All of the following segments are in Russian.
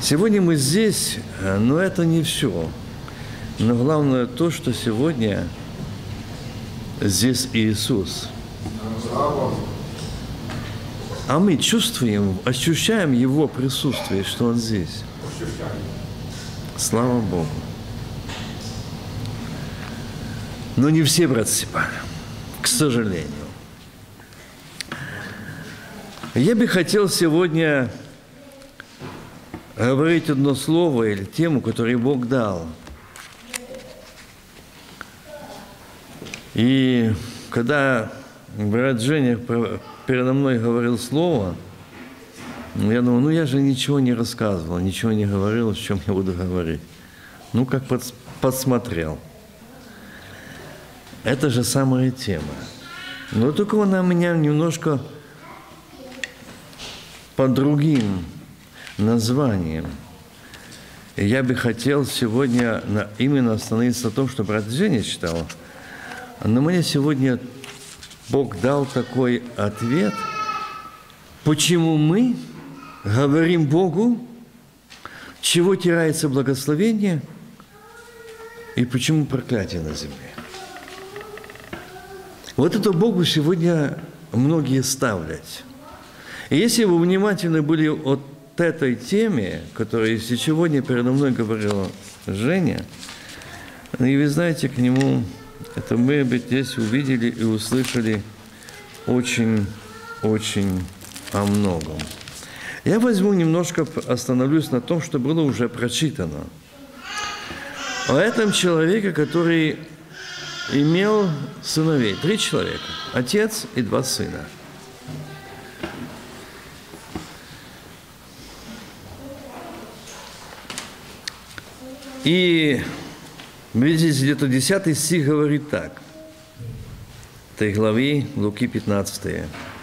Сегодня мы здесь, но это не все. Но главное то, что сегодня здесь Иисус. А мы чувствуем, ощущаем Его присутствие, что Он здесь. Слава Богу. Но не все, брат Степан, к сожалению. Я бы хотел сегодня говорить одно слово или тему, которую Бог дал. И когда брат Женя передо мной говорил слово, я думал, я же ничего не рассказывал, ничего не говорил, о чем я буду говорить. Как подсмотрел. Это же самая тема. Но только она у меня немножко под другим названием. И я бы хотел сегодня именно остановиться на том, что брат Женя читал. Но мне сегодня Бог дал такой ответ, почему мы говорим Богу, чего теряется благословение и почему проклятие на земле. Вот это Богу сегодня многие ставлять. И если вы внимательны были от этой теме, которая сегодня передо мной говорила Женя, и вы знаете, к нему, это мы бы здесь увидели и услышали очень-очень о многом. Я возьму немножко, остановлюсь на том, что было уже прочитано. О этом человеке, который имел сыновей, 3 человека, отец и 2 сына. И, видите, где-то 10 стих говорит так, в этой главе Луки 15.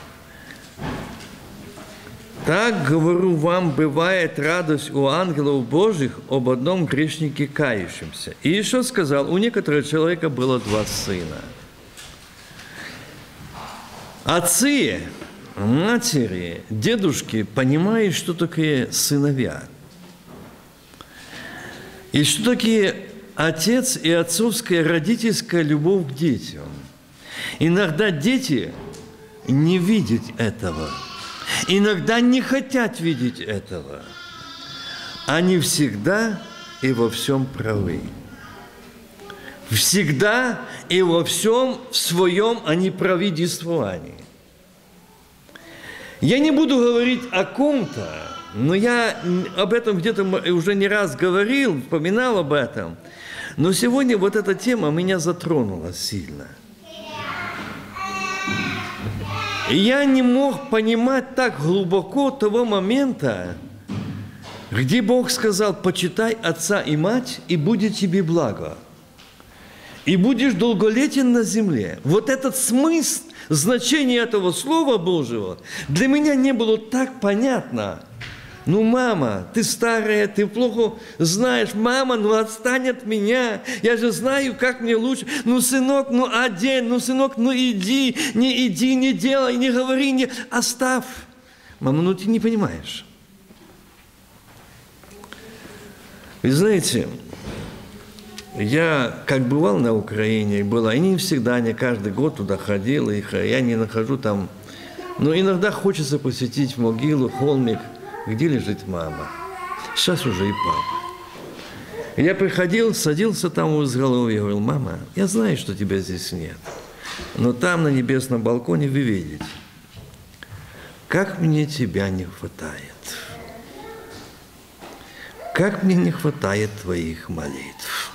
«Так, говорю вам, бывает радость у ангелов Божьих об одном грешнике кающемся». И еще сказал, у некоторого человека было 2 сына. Отцы, матери, дедушки понимают, что такое сыновья. И что такое отец и отцовская родительская любовь к детям. Иногда дети не видят этого. Иногда не хотят видеть этого. Они всегда и во всем правы. Всегда и во всем в своем они правительствовании. Я не буду говорить о ком-то, но я об этом где-то уже не раз говорил, вспоминал об этом. Но сегодня вот эта тема меня затронула сильно. И я не мог понимать так глубоко того момента, где Бог сказал, почитай отца и мать, и будет тебе благо. И будешь долголетен на земле. Вот этот смысл, значение этого Слова Божьего для меня не было так понятно. Мама, ты старая, ты плохо знаешь. Мама, отстань от меня. Я же знаю, как мне лучше. Сынок, одень. Сынок, иди, не делай, не говори, не оставь. Мама, ты не понимаешь. Вы знаете, я как бывал на Украине, и не всегда, не каждый год туда ходил, и я не нахожу там. Но иногда хочется посетить могилу, холмик, где лежит мама. Сейчас уже и папа. Я приходил, садился там у изголовья и говорил, мама, я знаю, что тебя здесь нет, но там на небесном балконе вы видите, как мне тебя не хватает. Как мне не хватает твоих молитв.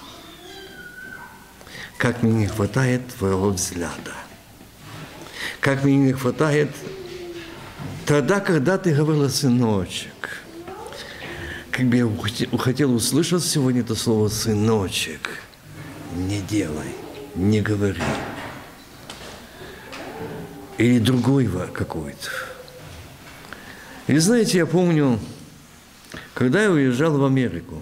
Как мне не хватает твоего взгляда. Как мне не хватает тогда, когда ты говорила, сыночек. Как бы я хотел услышать сегодня это слово «сыночек». Не делай, не говори. Или другого какой-то. И знаете, я помню, когда я уезжал в Америку,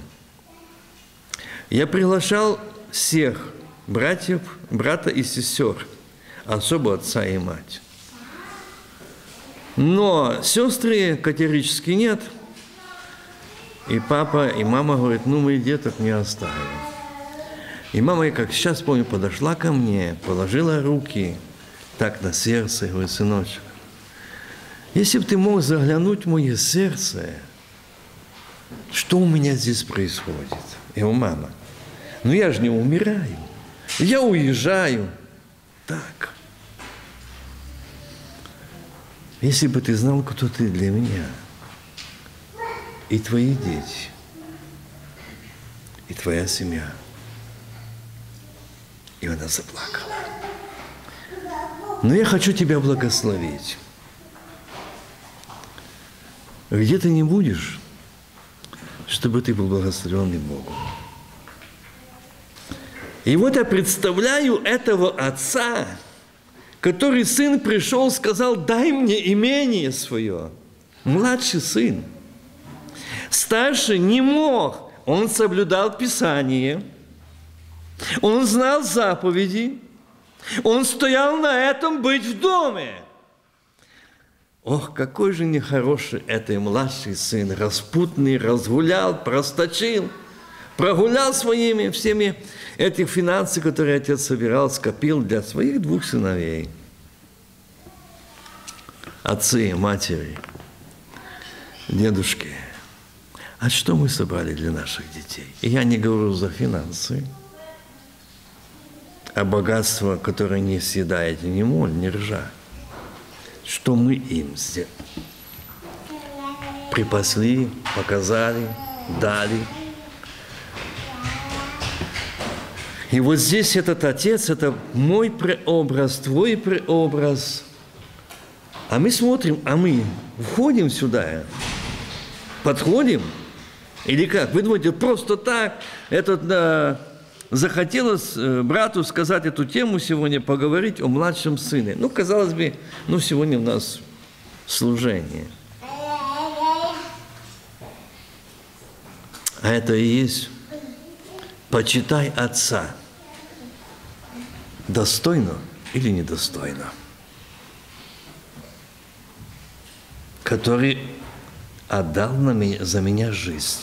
я приглашал всех братьев, брата и сестер, особо отца и мать. Но сестры категорически нет. И папа, и мама говорят, ну мы деток не оставим. И мама, я как сейчас помню, подошла ко мне, положила руки так на сердце, говорит, сыночек, если бы ты мог заглянуть в мое сердце, что у меня здесь происходит? Я говорю, мама, ну я же не умираю, я уезжаю. Так. Если бы ты знал, кто ты для меня, и твои дети, и твоя семья. И она заплакала. Но я хочу тебя благословить. Где ты не будешь, чтобы ты был благословенный Богом. И вот я представляю этого отца, который сын пришел, сказал, дай мне имение свое. Младший сын. Старший не мог. Он соблюдал Писание. Он знал заповеди. Он стоял на этом быть в доме. Ох, какой же нехороший это младший сын. Распутный, разгулял, просточил. Прогулял своими всеми эти финансы, которые отец собирал, скопил для своих двух сыновей. Отцы, матери, дедушки. А что мы собрали для наших детей? И я не говорю за финансы, а богатство, которое не съедает ни моль, ни ржа. Что мы им припасли, показали, дали. И вот здесь этот отец, это мой преобраз, твой преобраз. А мы смотрим, а мы входим сюда, подходим, или как? Вы думаете, просто так, захотелось брату сказать эту тему сегодня, поговорить о младшем сыне. Ну, казалось бы, сегодня у нас служение. А это и есть почитай отца. Достойно или недостойно? Который отдал за меня жизнь.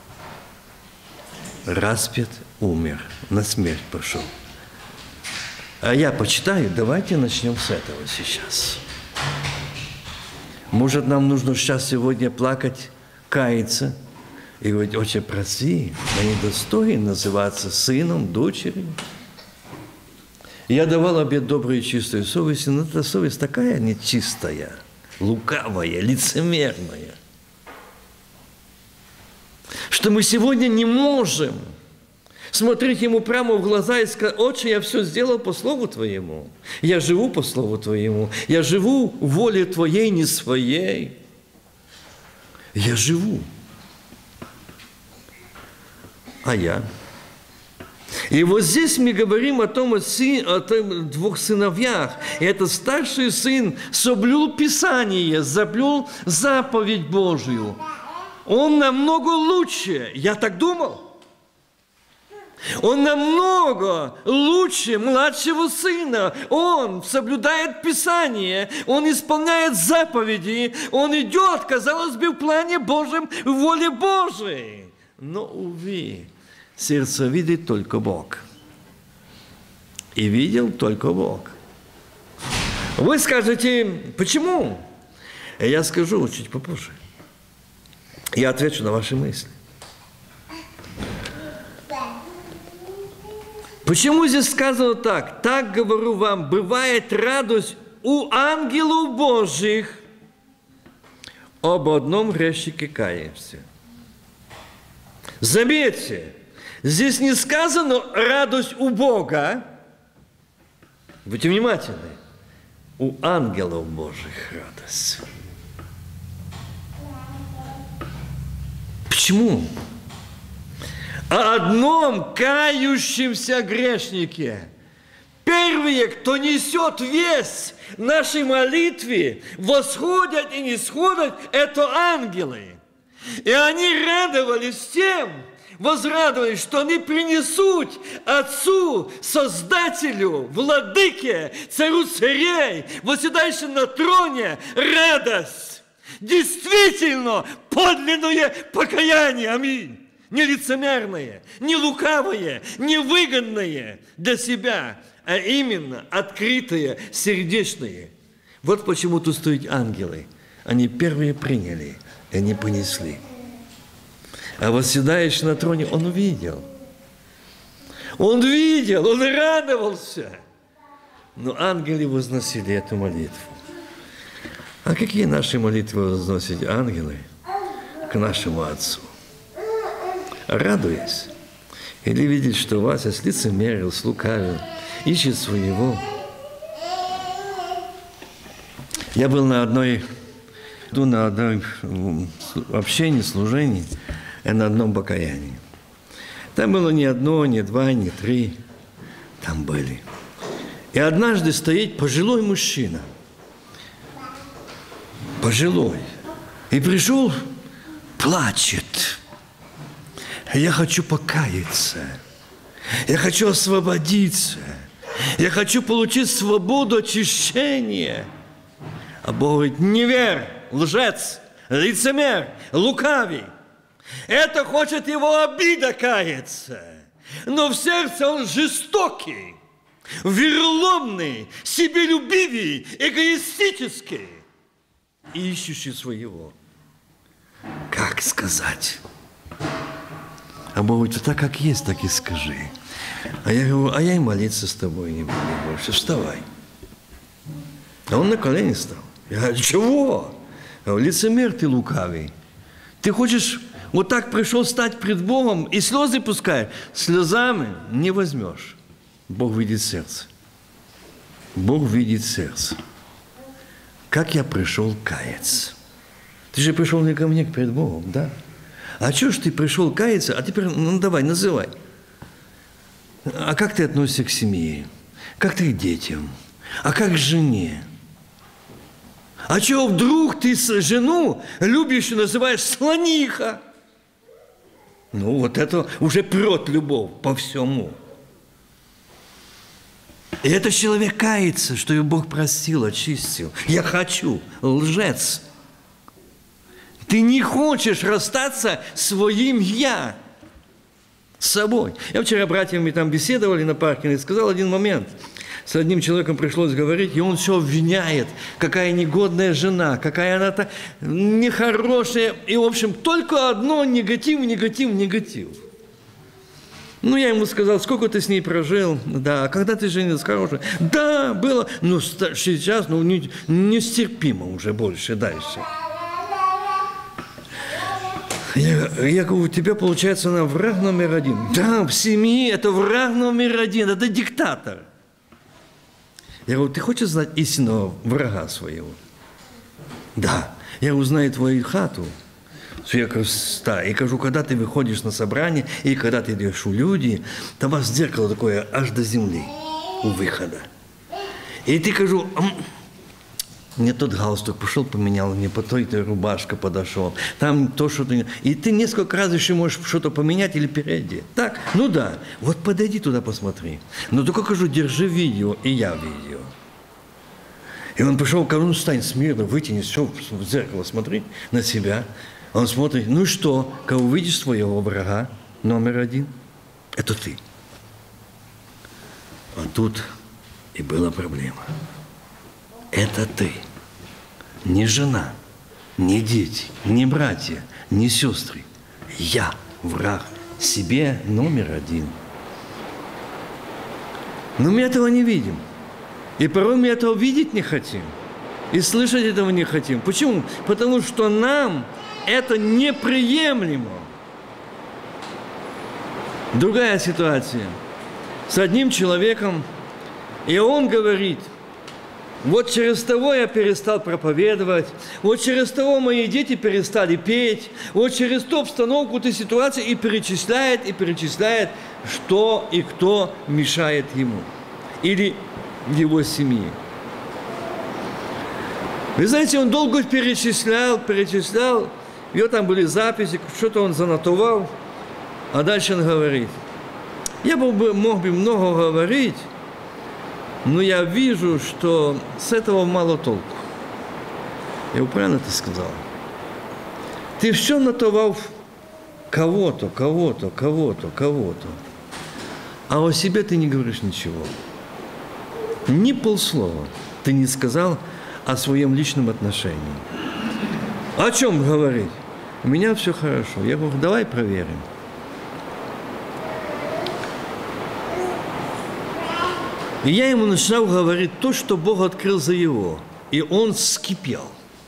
Распят, умер, на смерть пошел. А я почитаю, давайте начнем с этого сейчас. Может, нам нужно сейчас сегодня плакать, каяться и говорить, отче, прости, я недостоин называться сыном, дочерью. Я давал обет доброй и чистой совести, но эта совесть такая нечистая, лукавая, лицемерная, что мы сегодня не можем смотреть ему прямо в глаза и сказать, отче, я все сделал по слову твоему, я живу по слову твоему, я живу в воле твоей, не своей. Я живу. А я? И вот здесь мы говорим о том двух сыновьях. И этот старший сын соблюл Писание, соблюл заповедь Божию. Он намного лучше, я так думал. Он намного лучше младшего сына. Он соблюдает Писание, он исполняет заповеди, он идет, казалось бы, в плане Божьем, в воле Божией. Но, увы, сердце видит только Бог. И видел только Бог. Вы скажете, почему? Я скажу чуть попозже. Я отвечу на ваши мысли. Почему здесь сказано так? Так, говорю вам, бывает радость у ангелов Божьих об одном грешнике кающемся. Заметьте, здесь не сказано радость у Бога. Будьте внимательны. У ангелов Божьих радость. Почему? О одном кающемся грешнике. Первые, кто несет весть нашей молитве, восходят и нисходят, это ангелы. И они радовались тем, возрадовались, что они принесут Отцу, Создателю, Владыке, Царю царей, восседающему на троне, радость. Действительно подлинное покаяние. Аминь. Не лицемерное, не лукавое, не выгодное для себя, а именно открытое, сердечное. Вот почему тут стоят ангелы. Они первые приняли, и они понесли. А восседающий на троне, он увидел. Он видел, он радовался. Но ангелы возносили эту молитву. А какие наши молитвы возносят ангелы к нашему Отцу? Радуясь? Или видеть, что Вася лицемерил, слукавил, ищет своего? Я был на одной общении, служении, и на одном покаянии. Там было не одно, не два, не три. Там были. И однажды стоит пожилой мужчина. Пожилой. И пришел, плачет. Я хочу покаяться. Я хочу освободиться. Я хочу получить свободу очищения. А Бог говорит, невер, лжец, лицемер, лукавый. Это хочет его обида каяться. Но в сердце он жестокий, вероломный, себелюбивый, эгоистический. И ищущий своего. Как сказать? А Бог говорит, так как есть, так и скажи. А я говорю, а я и молиться с тобой не буду больше. Вставай. А он на колени стал. Я говорю, чего? Я говорю, лицемер ты лукавый. Ты хочешь, вот так пришел стать пред Богом и слезы пускаешь? Слезами не возьмешь. Бог видит сердце. Бог видит сердце. Как я пришел каяться? Ты же пришел не ко мне, перед Богом, да? А чего ж ты пришел каяться? А теперь, ну давай, называй. А как ты относишься к семье? Как ты к детям? А как к жене? А чего вдруг ты жену любишь и называешь слониха? Ну, вот это уже прет любовь по всему. И этот человек кается, что его Бог простил, очистил. Я хочу, лжец. Ты не хочешь расстаться с своим «я», с собой. Я вчера братьями там беседовали на паркинге, сказал один момент. С одним человеком пришлось говорить, и он все обвиняет, какая негодная жена, какая она-то нехорошая. И, в общем, только одно – негатив, негатив, негатив. Ну, я ему сказал, сколько ты с ней прожил? Да, а когда ты женился, хорошая? Да, было. Ну, сейчас, ну, нестерпимо уже больше дальше. Я говорю, у тебя, получается, она враг номер один. Да, в семье это враг номер один, это диктатор. Я говорю, ты хочешь знать истинного врага своего? Да. Я узнаю твою хату, своя красота. И кажу, когда ты выходишь на собрание, и когда ты идешь у людей, там у вас зеркало такое аж до земли, у выхода. И ты кажу, мне тот галстук пошел, поменял, мне по той-то рубашка подошел, там то, что-то... И ты несколько раз еще можешь что-то поменять или переодеть. Так? Ну да. Вот подойди туда, посмотри. Но только кажу, держи видео, и я видео. И он пришел ко мне, встань смирно, вытяни все в зеркало, смотри на себя. Он смотрит, ну и что? Когда увидишь своего врага, номер один, это ты. А тут и была проблема. Это ты. Не жена, не дети, не братья, не сестры. Я враг себе номер один. Но мы этого не видим. И порой мы этого видеть не хотим. И слышать этого не хотим. Почему? Потому что нам это неприемлемо. Другая ситуация. С одним человеком, и он говорит, вот через того я перестал проповедовать, вот через того мои дети перестали петь, вот через ту обстановку, ту ситуацию, и перечисляет, что и кто мешает ему. Или его семье. Вы знаете, он долго перечислял, у него там были записи, что-то он занотовал, а дальше он говорит, я мог бы много говорить, но я вижу, что с этого мало толку. Я правильно ты сказал? Ты все натовал кого-то, кого-то, кого-то, кого-то. А о себе ты не говоришь ничего. Ни полслова ты не сказал о своем личном отношении. О чем говорить? У меня все хорошо. Я говорю, давай проверим. И я ему начинал говорить то, что Бог открыл за его. И он вскипел.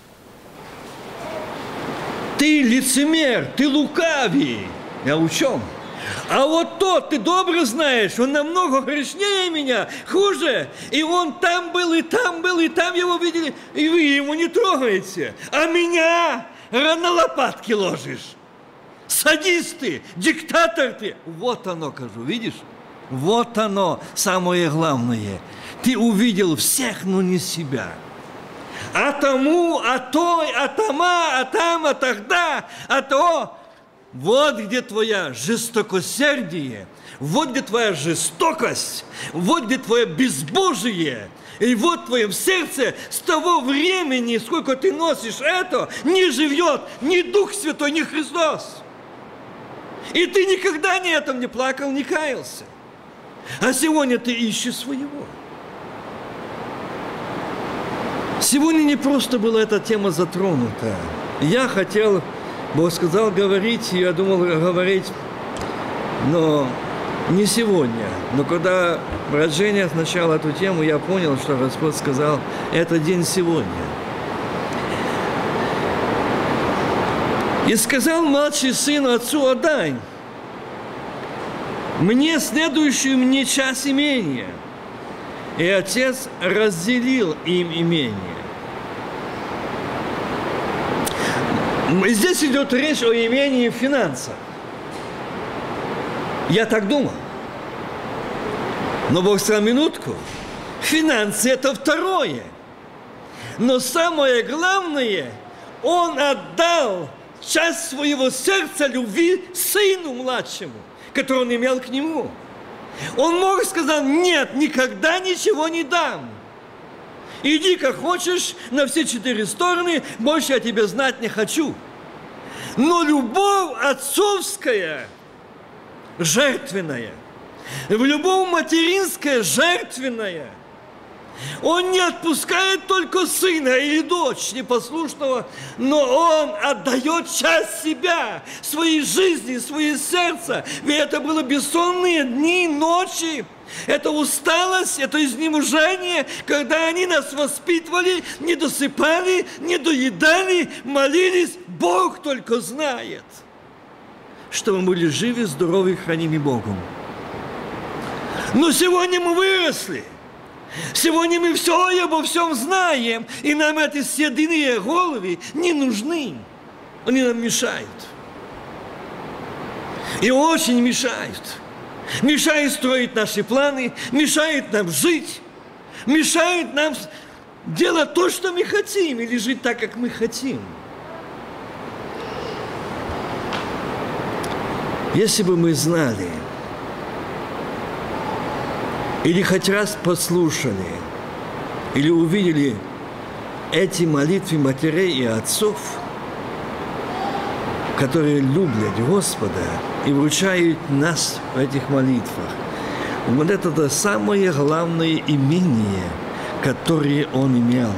Ты лицемер, ты лукавый. Я в чем? А вот тот, ты добро знаешь, он намного грешнее меня, хуже. И он там был, и там был, и там его видели, и вы ему не трогаете. А меня на лопатки ложишь. Садисты, диктатор ты. Вот оно, кажу, видишь? Вот оно, самое главное. Ты увидел всех, но не себя. А тому, а той, а тома, а там, а тогда, а то. Вот где твоя жестокосердие, вот где твоя жестокость, вот где твое безбожие. И вот в твоем сердце с того времени, сколько ты носишь это, не живет ни Дух Святой, ни Христос. И ты никогда ни этом не плакал, не каялся. А сегодня ты ищешь своего. Сегодня не просто была эта тема затронута. Я хотел, Бог сказал говорить, я думал говорить, но не сегодня. Но когда брат Женя начал эту тему, я понял, что Господь сказал, это день сегодня. И сказал младший сын отцу: отдай мне следующую мне часть имения. И отец разделил им имение. Здесь идет речь о имении финансов. Я так думал. Но Бог сказал: минутку. Финансы – это второе. Но самое главное, Он отдал часть своего сердца любви сыну младшему, который он имел к нему. Он мог сказать: нет, никогда ничего не дам. Иди как хочешь на все четыре стороны, больше я тебя знать не хочу. Но любовь отцовская, жертвенная, любовь материнская, жертвенная, Он не отпускает только сына или дочь непослушного, но Он отдает часть себя, своей жизни, свое сердце. Ведь это были бессонные дни, ночи. Это усталость, это изнеможение, когда они нас воспитывали, не досыпали, не доедали, молились. Бог только знает, что мы были живы, здоровы, хранимы Богом. Но сегодня мы выросли. Сегодня мы все и обо всем знаем, и нам эти седые головы не нужны. Они нам мешают. И очень мешают. Мешают строить наши планы, мешают нам жить, мешают нам делать то, что мы хотим, или жить так, как мы хотим. Если бы мы знали, или хоть раз послушали, или увидели эти молитвы матерей и отцов, которые любят Господа и вручают нас в этих молитвах, вот это самое главное имение, которое он имел.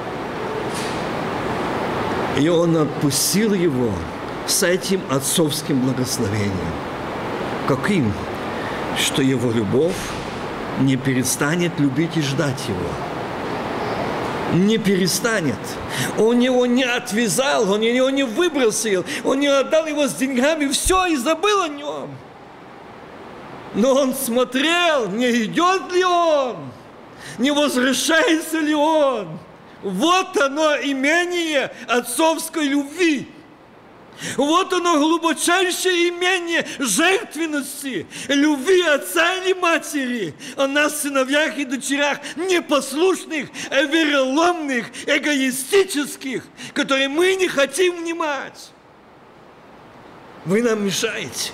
И он отпустил его с этим отцовским благословением. Каким? Что его любовь не перестанет любить и ждать его. Не перестанет. Он его не отвязал, он его не выбросил, он не отдал его с деньгами, все, и забыл о нем. Но он смотрел, не идет ли он, не возвращается ли он. Вот оно имение отцовской любви. Вот оно глубочайшее имение жертвенности, любви отца или матери о нас, сыновьях и дочерях, непослушных, вероломных, эгоистических, которые мы не хотим внимать. Вы нам мешаете.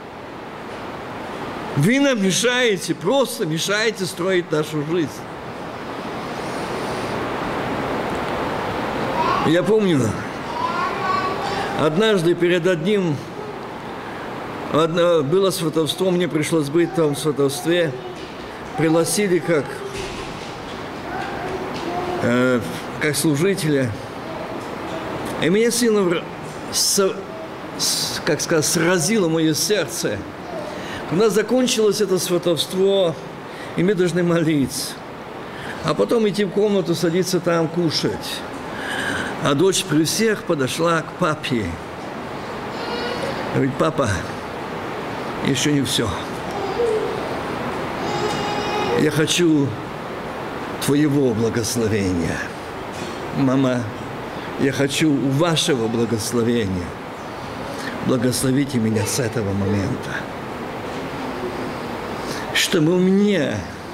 Вы нам мешаете, просто мешаете строить нашу жизнь. Я помню, однажды перед одним было сватовство, мне пришлось быть там в сватовстве. Пригласили как служителя. И меня сильно, как сказать, сразило мое сердце. Когда закончилось это сватовство, и мы должны молиться. А потом идти в комнату, садиться там, кушать. А дочь при всех подошла к папе. Говорит: папа, еще не все. Я хочу твоего благословения. Мама, я хочу вашего благословения. Благословите меня с этого момента. Чтобы мне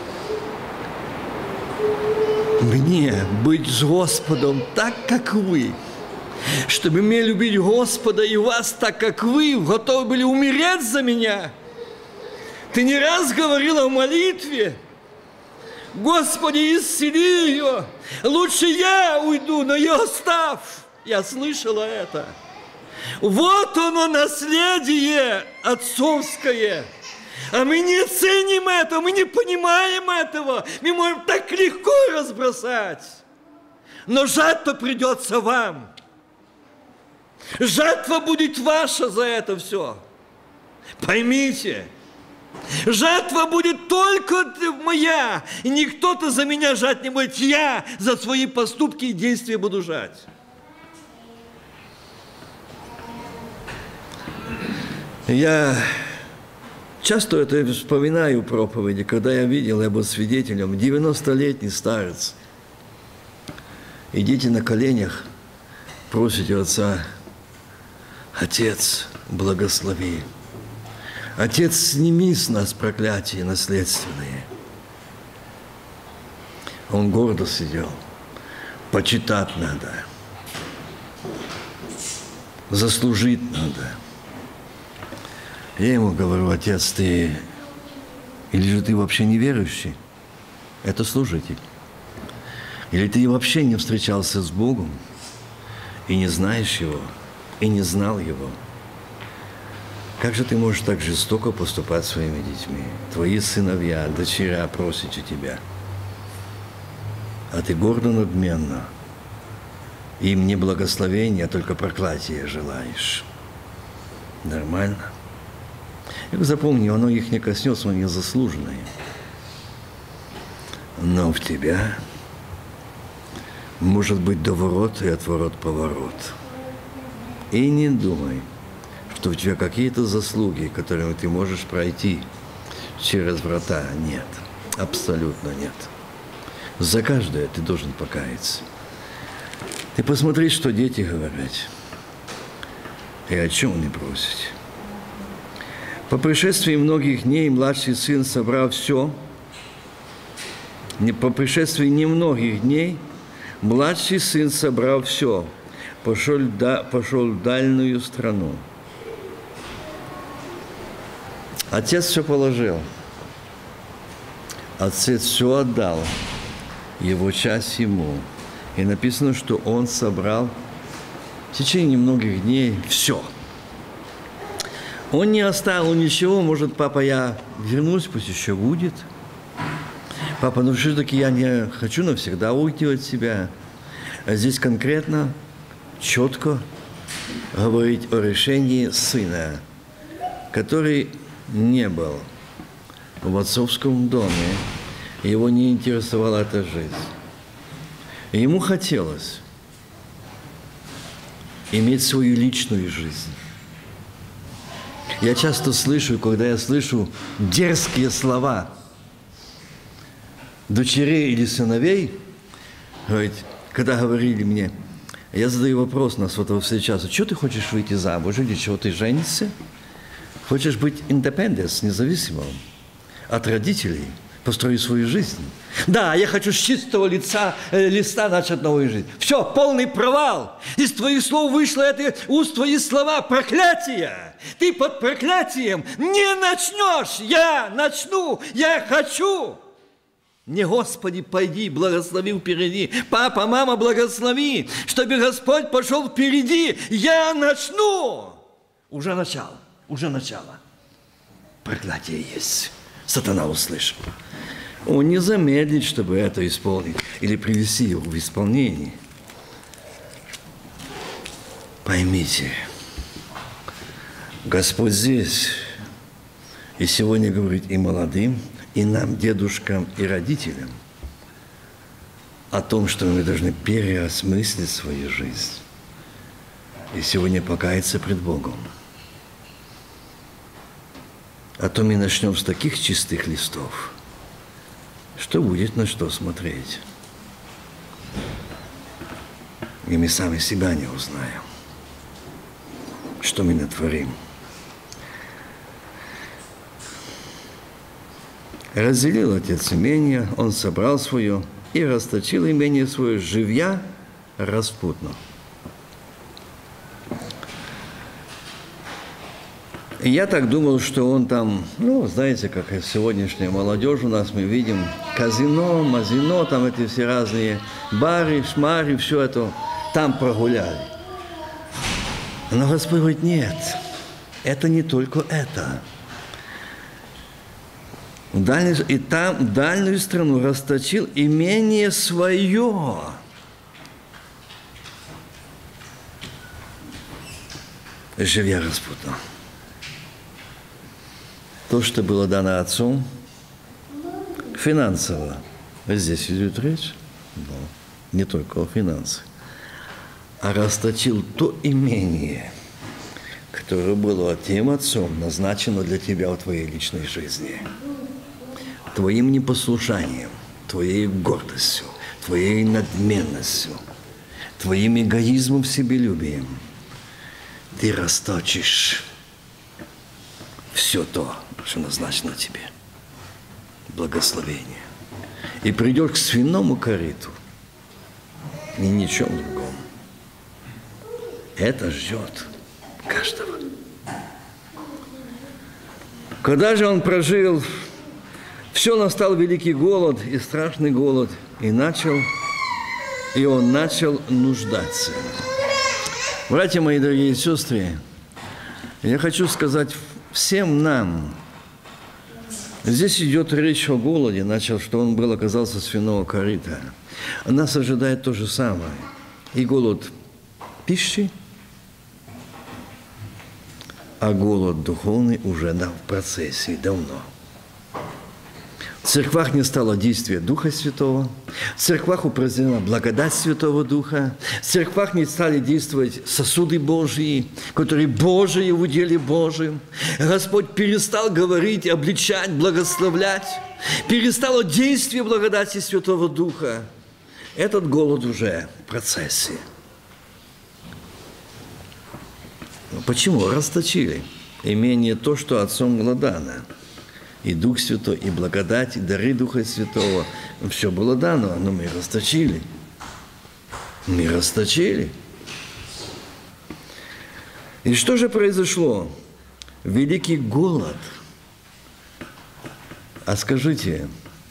быть с Господом так, как вы. Чтобы мне любить Господа и вас так, как вы готовы были умереть за меня. Ты не раз говорила в молитве: Господи, исцели ее. Лучше я уйду, но ее оставь. Я слышала это. Вот оно, наследие отцовское. А мы не ценим этого, мы не понимаем этого. Мы можем так легко разбросать. Но жатва придется вам. Жатва будет ваша за это все. Поймите. Жатва будет только моя. И никто-то за меня жать не будет. Я за свои поступки и действия буду жать. Я часто это вспоминаю в проповеди, когда я видел, я был свидетелем, 90-летний старец. Идите на коленях, просите Отца: Отец, благослови. Отец, сними с нас проклятия наследственные. Он гордо сидел. Почитать надо. Заслужить надо. Я ему говорю: Отец, ты или же ты вообще неверующий? Это служитель. Или ты вообще не встречался с Богом и не знаешь Его, и не знал Его? Как же ты можешь так жестоко поступать с своими детьми? Твои сыновья, дочеря просят у тебя. А ты гордо, надменно. Им не благословение, а только проклятие желаешь. Нормально? И запомни, оно их не коснется, оно незаслуженное. Но в тебя может быть доворот и отворот-поворот. И не думай, что у тебя какие-то заслуги, которыми ты можешь пройти через врата. Нет, абсолютно нет. За каждое ты должен покаяться. Ты посмотри, что дети говорят. И о чем они просят. По пришествии многих дней младший сын, собрав все, по пришествии немногих дней младший сын, собрав все, пошел в дальнюю страну. Отец все положил. Отец все отдал. Его часть ему. И написано, что он собрал в течение многих дней все. Он не оставил ничего. Может, папа, я вернусь, пусть еще будет. Папа, ну все-таки я не хочу навсегда уйти от себя. А здесь конкретно, четко говорить о решении сына, который не был в отцовском доме. Его не интересовала эта жизнь. И ему хотелось иметь свою личную жизнь. Я часто слышу, когда я слышу дерзкие слова дочерей или сыновей, когда говорили мне, я задаю вопрос на сватовстве часа: что ты хочешь выйти замуж, или чего ты женишься? Хочешь быть independent, независимым от родителей, построить свою жизнь? Да, я хочу с чистого листа начать новую жизнь. Все, полный провал. Из твоих слов вышло это, уст твои слова, проклятие. Ты под проклятием не начнешь. Я начну, я хочу. Не Господи, пойди, благослови впереди. Папа, мама, благослови, чтобы Господь пошел впереди. Я начну. Уже начало, уже начало. Проклятие есть. Сатана услышал. Он не замедлит, чтобы это исполнить или привести его в исполнение. Поймите, Господь здесь и сегодня говорит и молодым, и нам, дедушкам и родителям, о том, что мы должны переосмыслить свою жизнь и сегодня покаяться пред Богом. А то мы начнем с таких чистых листов, что будет на что смотреть. И мы сами себя не узнаем, что мы натворим. Разделил отец имение, он собрал свое и расточил имение свое, живя распутно. И я так думал, что он там, знаете, как и сегодняшняя молодежь у нас, мы видим казино, мазино, там эти все разные бары, шмари, все это там прогуляли. Но Господь говорит, нет, это не только это. И там в дальнюю страну расточил имение свое. Живя распутно. То, что было дано отцом, финансово. Здесь идет речь, но не только о финансах. А расточил то имение, которое было тем отцом назначено для тебя в твоей личной жизни. Твоим непослушанием, твоей гордостью, твоей надменностью, твоим эгоизмом, себелюбием ты расточишь все то, что назначено тебе. Благословение. И придешь к свиному корыту и ничем другом. Это ждет каждого. Когда же он прожил, все, настал великий голод и страшный голод, и он начал нуждаться. Братья мои, дорогие сестры, я хочу сказать всем нам, здесь идет речь о голоде, что он оказался свиного корыта. Нас ожидает то же самое. И голод пищи, а голод духовный уже в процессе давно. В церквах не стало действия Духа Святого, в церквах упразднена благодать Святого Духа, в церквах не стали действовать сосуды Божьи, которые Божии в уделе Божьем. Господь перестал говорить, обличать, благословлять, перестало действие благодати Святого Духа. Этот голод уже в процессе. Почему? Расточили имение то, что отцом было дано. И Дух Святой, и благодать, и дары Духа Святого. Все было дано, но мы расточили. Мы расточили. И что же произошло? Великий голод. А скажите,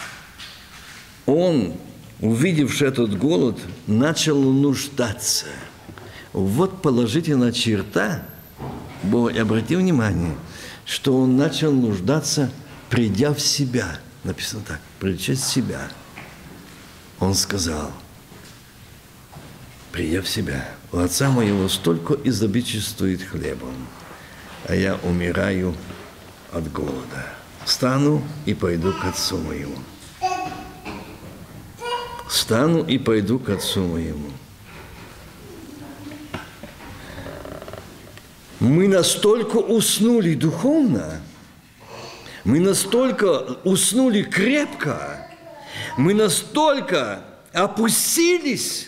он, увидевший этот голод, начал нуждаться. Вот положительная черта, обрати внимание, что он начал нуждаться, придя в себя. Написано так, придя в себя. Он сказал, придя в себя, у отца моего столько изобильствует хлебом, а я умираю от голода. Встану и пойду к отцу моему. Встану и пойду к отцу моему. Мы настолько уснули духовно, мы настолько уснули крепко, мы настолько опустились,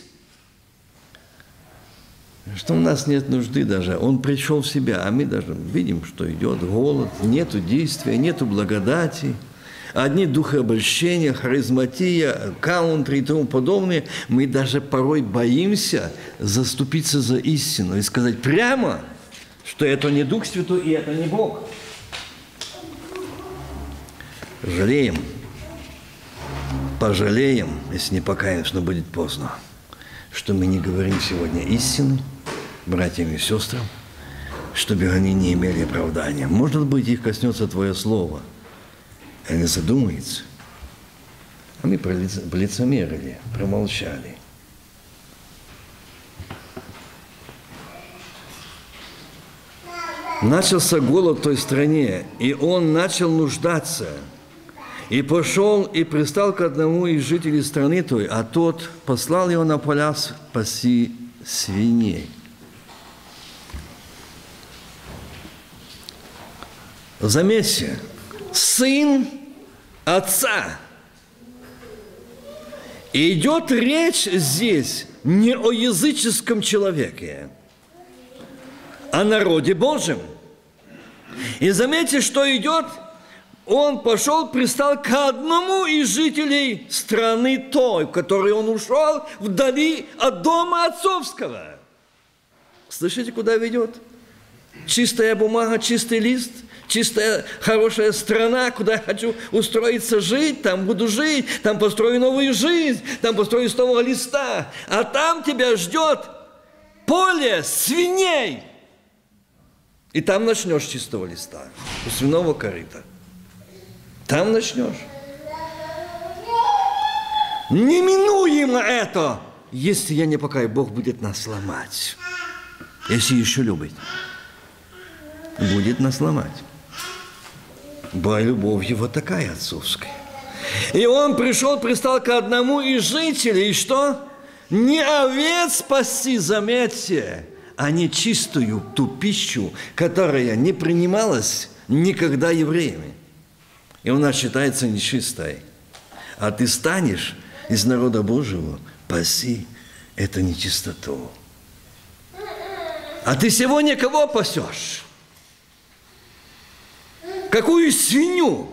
что у нас нет нужды даже. Он пришел в себя, а мы даже видим, что идет голод, нету действия, нету благодати. Одни духообольщения, харизматия, каунтры и тому подобное. Мы даже порой боимся заступиться за истину и сказать прямо, что это не Дух Святой и это не Бог. Жалеем. пожалеем, если не покаемся, но будет поздно, что мы не говорим сегодня истины братьям и сестрам, чтобы они не имели оправдания. Может быть, их коснется Твое Слово, и они задумаются. А мы лицемерили, промолчали. Начался голод в той стране, и он начал нуждаться. И пошел и пристал к одному из жителей страны той, а тот послал его на поля паси свиней. Заметьте, сын отца. И идет речь здесь не о языческом человеке, о народе Божьем. И заметьте, что идет, он пошел, пристал к одному из жителей страны той, в которой он ушел вдали от дома отцовского. Слышите, куда ведет? Чистая бумага, чистый лист, чистая, хорошая страна, куда я хочу устроиться жить, там буду жить, там построю новую жизнь, там построю с нового листа. А там тебя ждет поле свиней. И там начнешь с чистого листа, у свиного корыта. Там начнешь. Неминуемо это, если я не покаю, Бог будет нас ломать. Если еще любит, будет нас ломать. Бо любовь его такая отцовская. И он пришел, пристал к одному из жителей, и что? Не овец спасти, заметьте, а не чистую ту пищу, которая не принималась никогда евреями. И она считается нечистой. А ты станешь из народа Божьего паси эту нечистоту. А ты сегодня кого пасешь? Какую свинью?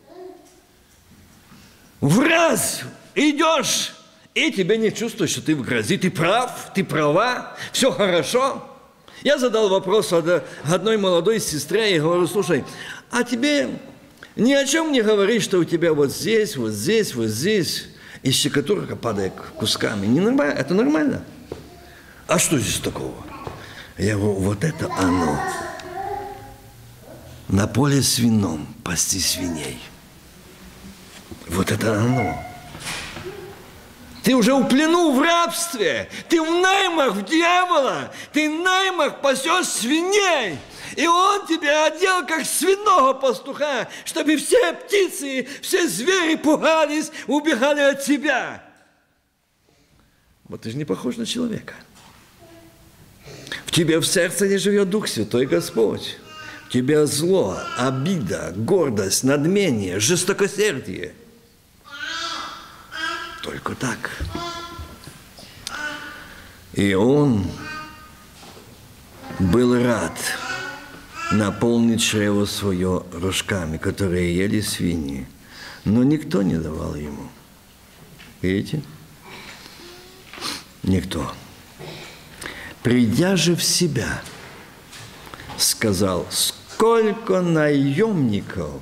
В раз идешь, и тебе не чувствуешь, что ты в грязи. Ты прав, ты права, все хорошо. Я задал вопрос одной молодой сестре и говорю: слушай, а тебе ни о чем не говоришь, что у тебя вот здесь, вот здесь, вот здесь, и щекотурка падает кусками. Не нормально? Это нормально? А что здесь такого? Я говорю: вот это оно. На поле свином пасти свиней. Вот это оно. Ты уже в плену, в рабстве. Ты в наймах, в дьявола. Ты в наймах пасешь свиней. И он тебя одел, как свиного пастуха, чтобы все птицы, все звери пугались, убегали от тебя. Вот ты же не похож на человека. В тебе в сердце не живет Дух Святой Господь. В тебе зло, обида, гордость, надмение, жестокосердие. Только так. И он был рад наполнить чрево свое рожками, которые ели свиньи, но никто не давал ему. Видите? Никто. Придя же в себя, сказал: сколько наемников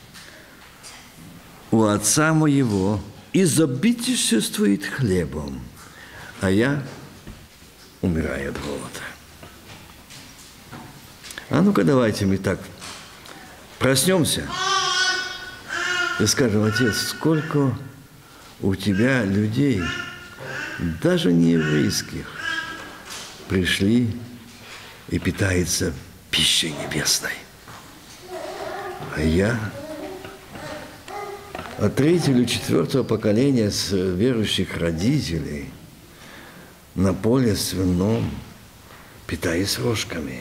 у отца моего изобильствует хлебом, а я умираю от голода. А ну-ка давайте мы так проснемся и скажем: Отец, сколько у тебя людей, даже не еврейских, пришли и питаются пищей небесной. А я от 3-го или 4-го поколения верующих родителей на поле свином питаюсь рожками.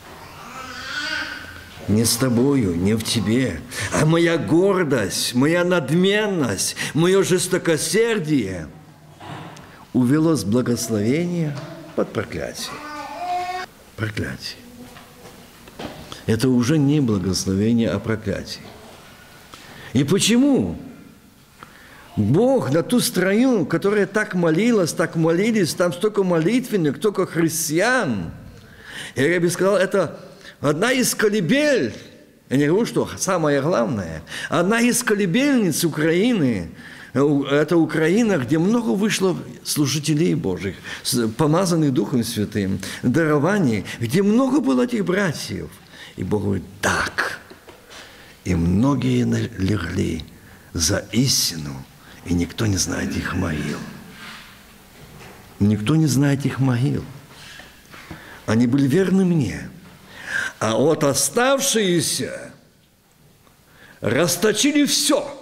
Не с тобою, не в тебе, а моя гордость, моя надменность, мое жестокосердие увело с благословения под проклятие. Проклятие. Это уже не благословение, а проклятие. И почему Бог на ту страну, которая так молилась, так молились, там столько молитвенных, столько христиан, я бы сказал, это одна из колыбель, я не говорю, что самое главное, одна из колыбельниц Украины Это Украина, где много вышло служителей Божьих, помазанных Духом Святым, дарований, где много было этих братьев. И Бог говорит, так. И многие легли за истину, и никто не знает их могил. Никто не знает их могил. Они были верны мне. А вот оставшиеся расточили все.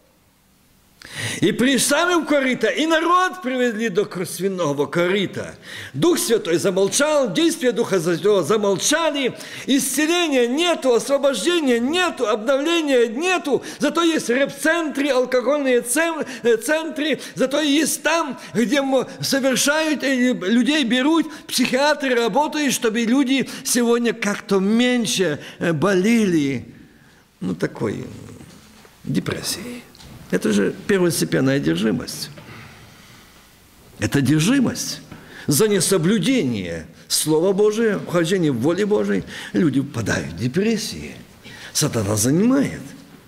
И пристали в корыто, и народ привели до свиного корыта. Дух Святой замолчал, действия Духа Святого замолчали, исцеления нету, освобождения нету, обновления нету, зато есть рэп-центры, алкогольные центры, зато есть там, где совершают, людей берут, психиатры работают, чтобы люди сегодня как-то меньше болели, такой депрессией. Это же первостепенная одержимость. Это одержимость за несоблюдение Слова Божия, вхождение в воле Божией. Люди впадают в депрессии. Сатана занимает.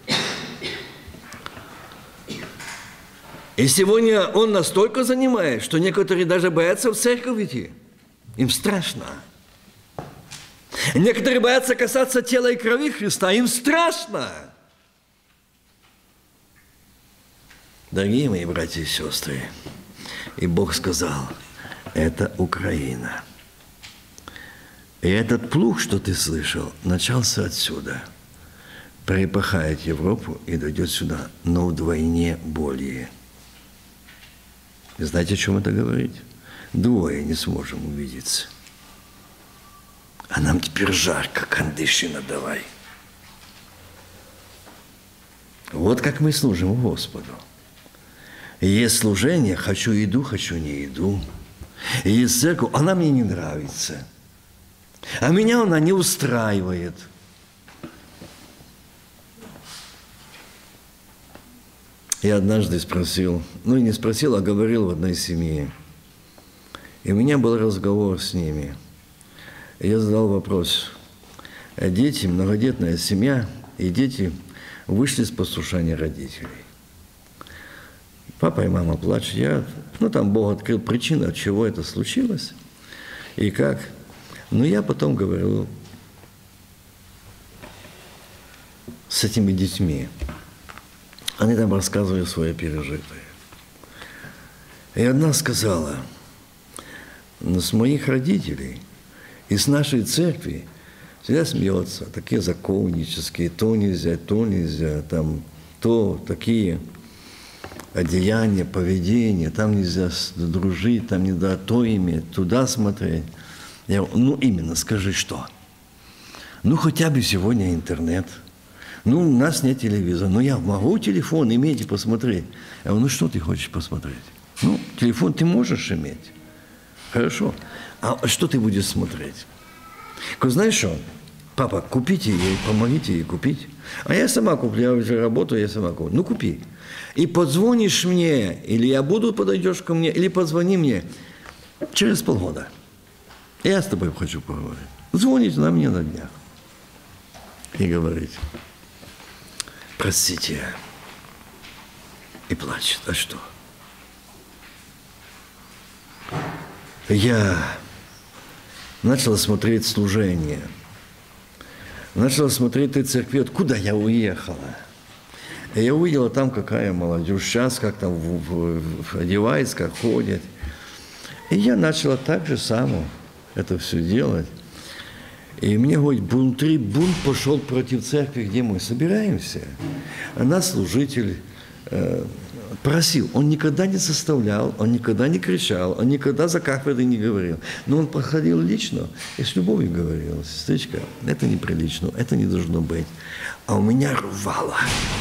И сегодня он настолько занимает, что некоторые даже боятся в церковь идти. Им страшно. Некоторые боятся касаться тела и крови Христа. Им страшно. Дорогие мои братья и сестры, и Бог сказал, это Украина. И этот плуг, что ты слышал, начался отсюда, перепахает Европу и дойдет сюда, но вдвойне более. И знаете, о чем это говорит? Двое не сможем увидеться. А нам теперь жарко, кондишина давай. Вот как мы служим Господу. Есть служение, хочу иду, хочу не иду. Есть церковь, она мне не нравится. А меня она не устраивает. Я однажды спросил, и не спросил, а говорил в одной семье. И у меня был разговор с ними. И я задал вопрос. Дети, многодетная семья, и дети вышли с послушания родителей. Папа и мама плачут. Там Бог открыл причину, от чего это случилось и как. Но я потом говорю с этими детьми. Они там рассказывали свои пережитые. И одна сказала, с моих родителей и с нашей церкви всегда смеется, такие законнические, то нельзя, там, то, такие одеяния, поведение, там нельзя дружить, там нельзя то иметь, туда смотреть. Я говорю, именно, скажи, что? Хотя бы сегодня интернет. У нас нет телевизора. Я могу телефон иметь и посмотреть. Я говорю, что ты хочешь посмотреть? Телефон ты можешь иметь. Хорошо. А что ты будешь смотреть? Знаешь что? Папа, купите ей, помогите ей купить. А я сама куплю, я уже работаю, я сама куплю. Купи. И позвонишь мне, или подойдешь ко мне, или позвони мне через полгода. Я с тобой хочу поговорить. Звоните мне на днях. И говорить, простите. И плачет. А что? Я начала смотреть служение. Начала смотреть эти церкви, откуда я уехала. И я увидела там, какая молодежь сейчас, как там одевается, как ходит. И я начала так же само это все делать. И мне внутри бунт пошел против церкви, где мы собираемся. А нас служитель просил. Он никогда не заставлял, он никогда не кричал, он никогда за кафедрой не говорил. Но он подходил лично и с любовью говорил: сестричка, это неприлично, это не должно быть. А у меня рвало.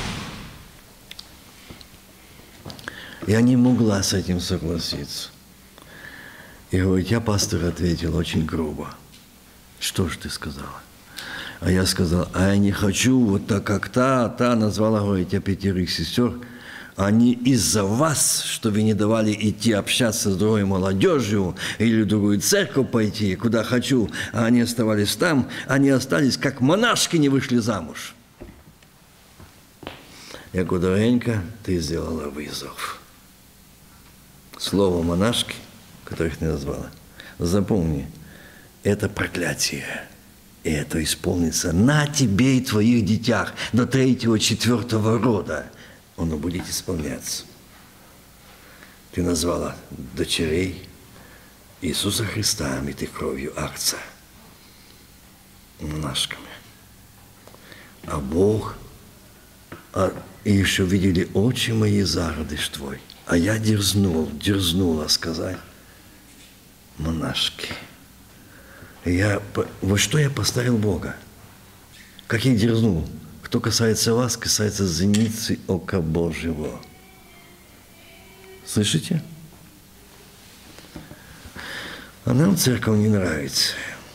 Я не могла с этим согласиться. И говорит, я, пастор, ответил очень грубо. Что же ты сказала? А я сказал, а я не хочу, вот так как та назвала, говорит, я 5 сестер, они из-за вас, что вы не давали идти общаться с другой молодежью или в другую церковь пойти, куда хочу, а они оставались там, они остались, как монашки не вышли замуж. як удовенько ты сделала вызов. Слово монашки, которых ты назвала, запомни, это проклятие. И это исполнится на тебе и твоих детях до 3-4 рода. Оно будет исполняться. Ты назвала дочерей Иисуса Христа, омытых кровью Агнца, монашками. А Бог, и еще видели очи мои зародыш твой. А я дерзнула сказать, монашки. Вот что я поставил Бога? Как я дерзнул? Кто касается вас, касается зеницы ока Божьего. Слышите? А нам церковь не нравится.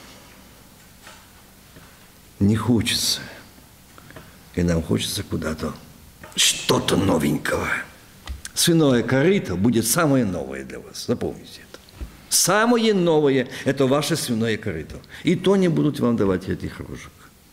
Не хочется. И нам хочется куда-то что-то новенького. Свиное корыто будет самое новое для вас. Запомните это. Самое новое – это ваше свиное корыто. И то не будут вам давать этих рожек.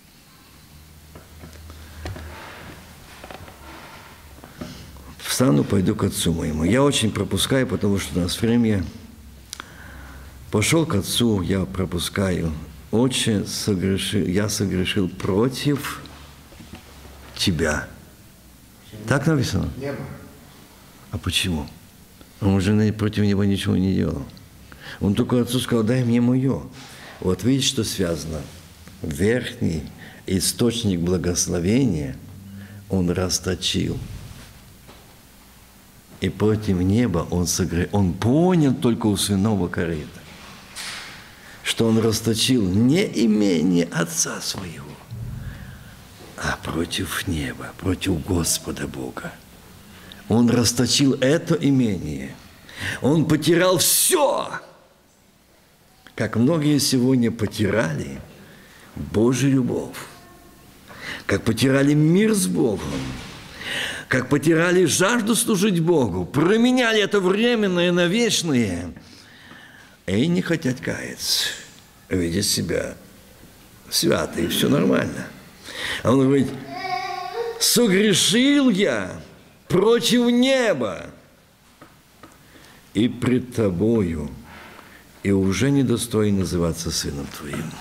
Встану, пойду к отцу моему. Я очень пропускаю, потому что у нас время. Пошел к отцу, я пропускаю. Отче, я согрешил против тебя. Так написано? Небо. А почему? Он уже против него ничего не делал. Он только отцу сказал, дай мне мое. Вот видите, что связано? Верхний источник благословения он расточил. И против неба он понял только у свиного корыта, что он расточил не имение отца своего, а против неба, против Господа Бога. Он расточил это имение. Он потерял все, как многие сегодня потеряли Божью любовь, как потеряли мир с Богом, как потеряли жажду служить Богу, променяли это временное на вечное и не хотят каяться, видя себя свято, и все нормально. А он говорит, согрешил я против неба и пред тобою, и уже недостоин называться сыном твоим.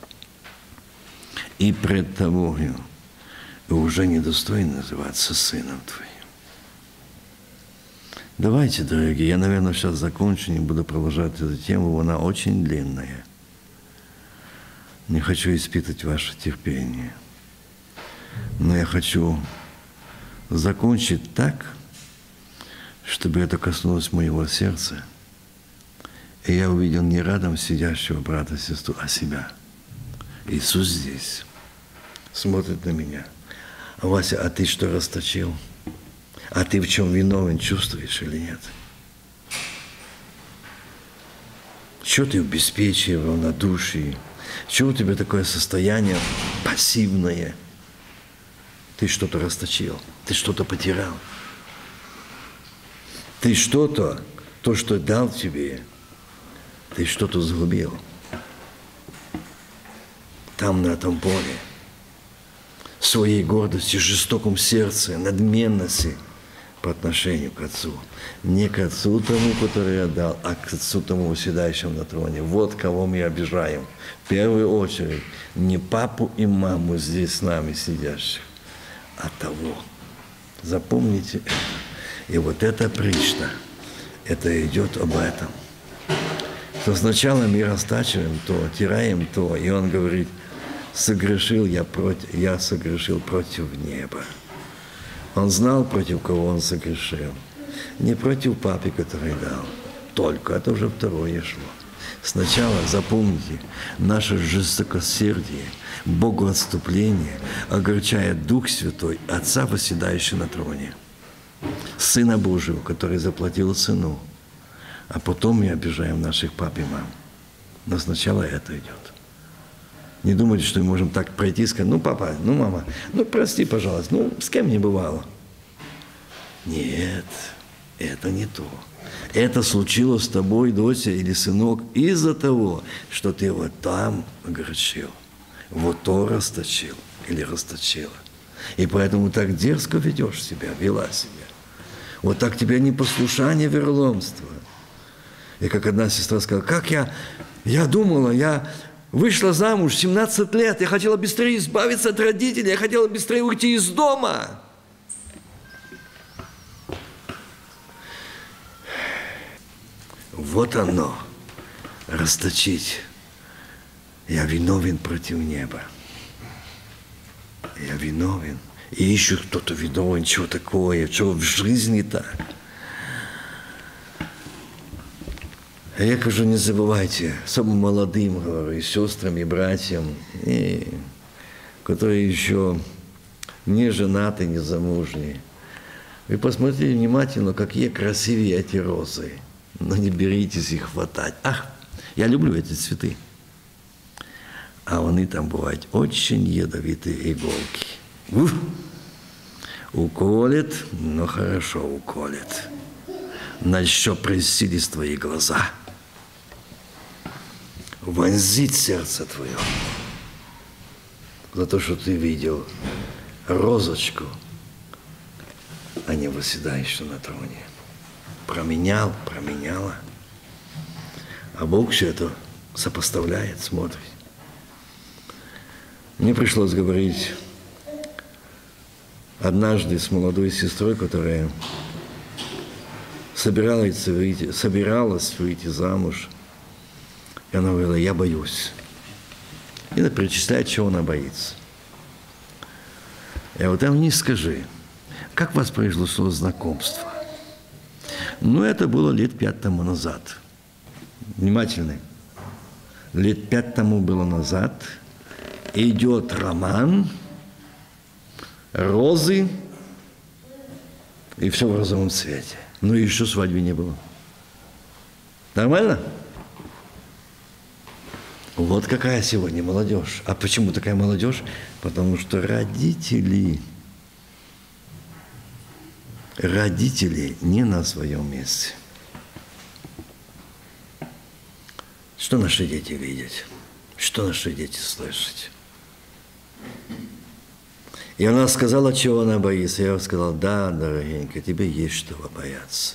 И пред тобою, и уже недостоин называться сыном твоим. Давайте, дорогие, я, наверное, сейчас закончу, не буду продолжать эту тему, она очень длинная. Не хочу испытывать ваше терпение. Но я хочу закончить так, чтобы это коснулось моего сердца. И я увидел не рядом сидящего брата, сестру, а себя. Иисус здесь смотрит на меня. А Вася, а ты что расточил? А ты в чем виновен, чувствуешь или нет? Чего ты в беспечии, в равнодушии? Чего у тебя такое состояние пассивное? Ты что-то расточил, ты что-то потерял. Ты что-то, то, что дал тебе, ты что-то сгубил. Там, на этом поле. Своей гордости, жестоком сердце, надменности по отношению к Отцу. Не к Отцу тому, который я дал, а к Отцу тому, уседающему на троне. Вот кого мы обижаем. В первую очередь, не папу и маму здесь с нами сидящих, а того. Запомните это. И вот эта притча, это идет об этом. То сначала мы растачиваем то, тираем то, и он говорит, я согрешил против неба. Он знал, против кого он согрешил. Не против папы, который дал. Только это уже второе шло. Сначала, запомните, наше жестокосердие, богоотступление огорчает Дух Святой, Отца, восседающего на троне. Сына Божьего, который заплатил цену. А потом мы обижаем наших пап и мам. Но сначала это идет. Не думайте, что мы можем так пройти и сказать, ну, папа, ну, мама, ну, прости, пожалуйста, ну, с кем не бывало. Нет, это не то. Это случилось с тобой, доча или сынок, из-за того, что ты вот там огорчил, вот то расточил или расточила. И поэтому так дерзко ведешь себя, вела себя. Вот так тебя непослушание, вероломство. И как одна сестра сказала, как я думала, я вышла замуж 17 лет, я хотела быстрее избавиться от родителей, я хотела быстрее уйти из дома. Вот оно, расточить. Я виновен против неба. Я виновен. И еще кто-то виновен, чего такое, чего в жизни так. А я кажу, не забывайте, особо молодым, говорю, и сестрам, и братьям, и которые еще не женаты, не замужние. Вы посмотрите внимательно, какие красивые эти розы. Но не беритесь их хватать. Ах, я люблю эти цветы. А они там бывают очень ядовитые иголки. Уф! Уколет, но хорошо уколет. На еще присились твои глаза. Вонзит сердце твое. За то, что ты видел розочку, а не восседающую на троне. Променял, променяла. А Бог все это сопоставляет, смотрит. Мне пришлось говорить однажды с молодой сестрой, которая собиралась выйти замуж. И она говорила, я боюсь. И она перечисляет, чего она боится. Я вот не скажи, как у вас произошло знакомство? Ну, это было лет 5 тому назад. Внимательно. Лет 5 тому было назад. Идет роман, розы, и все в розовом цвете. Ну, и еще свадьбы не было. Нормально? Вот какая сегодня молодежь. А почему такая молодежь? Потому что родители не на своем месте. Что наши дети видят? Что наши дети слышат? И она сказала, чего она боится. Я сказал, да, дорогенькая, тебе есть чего бояться.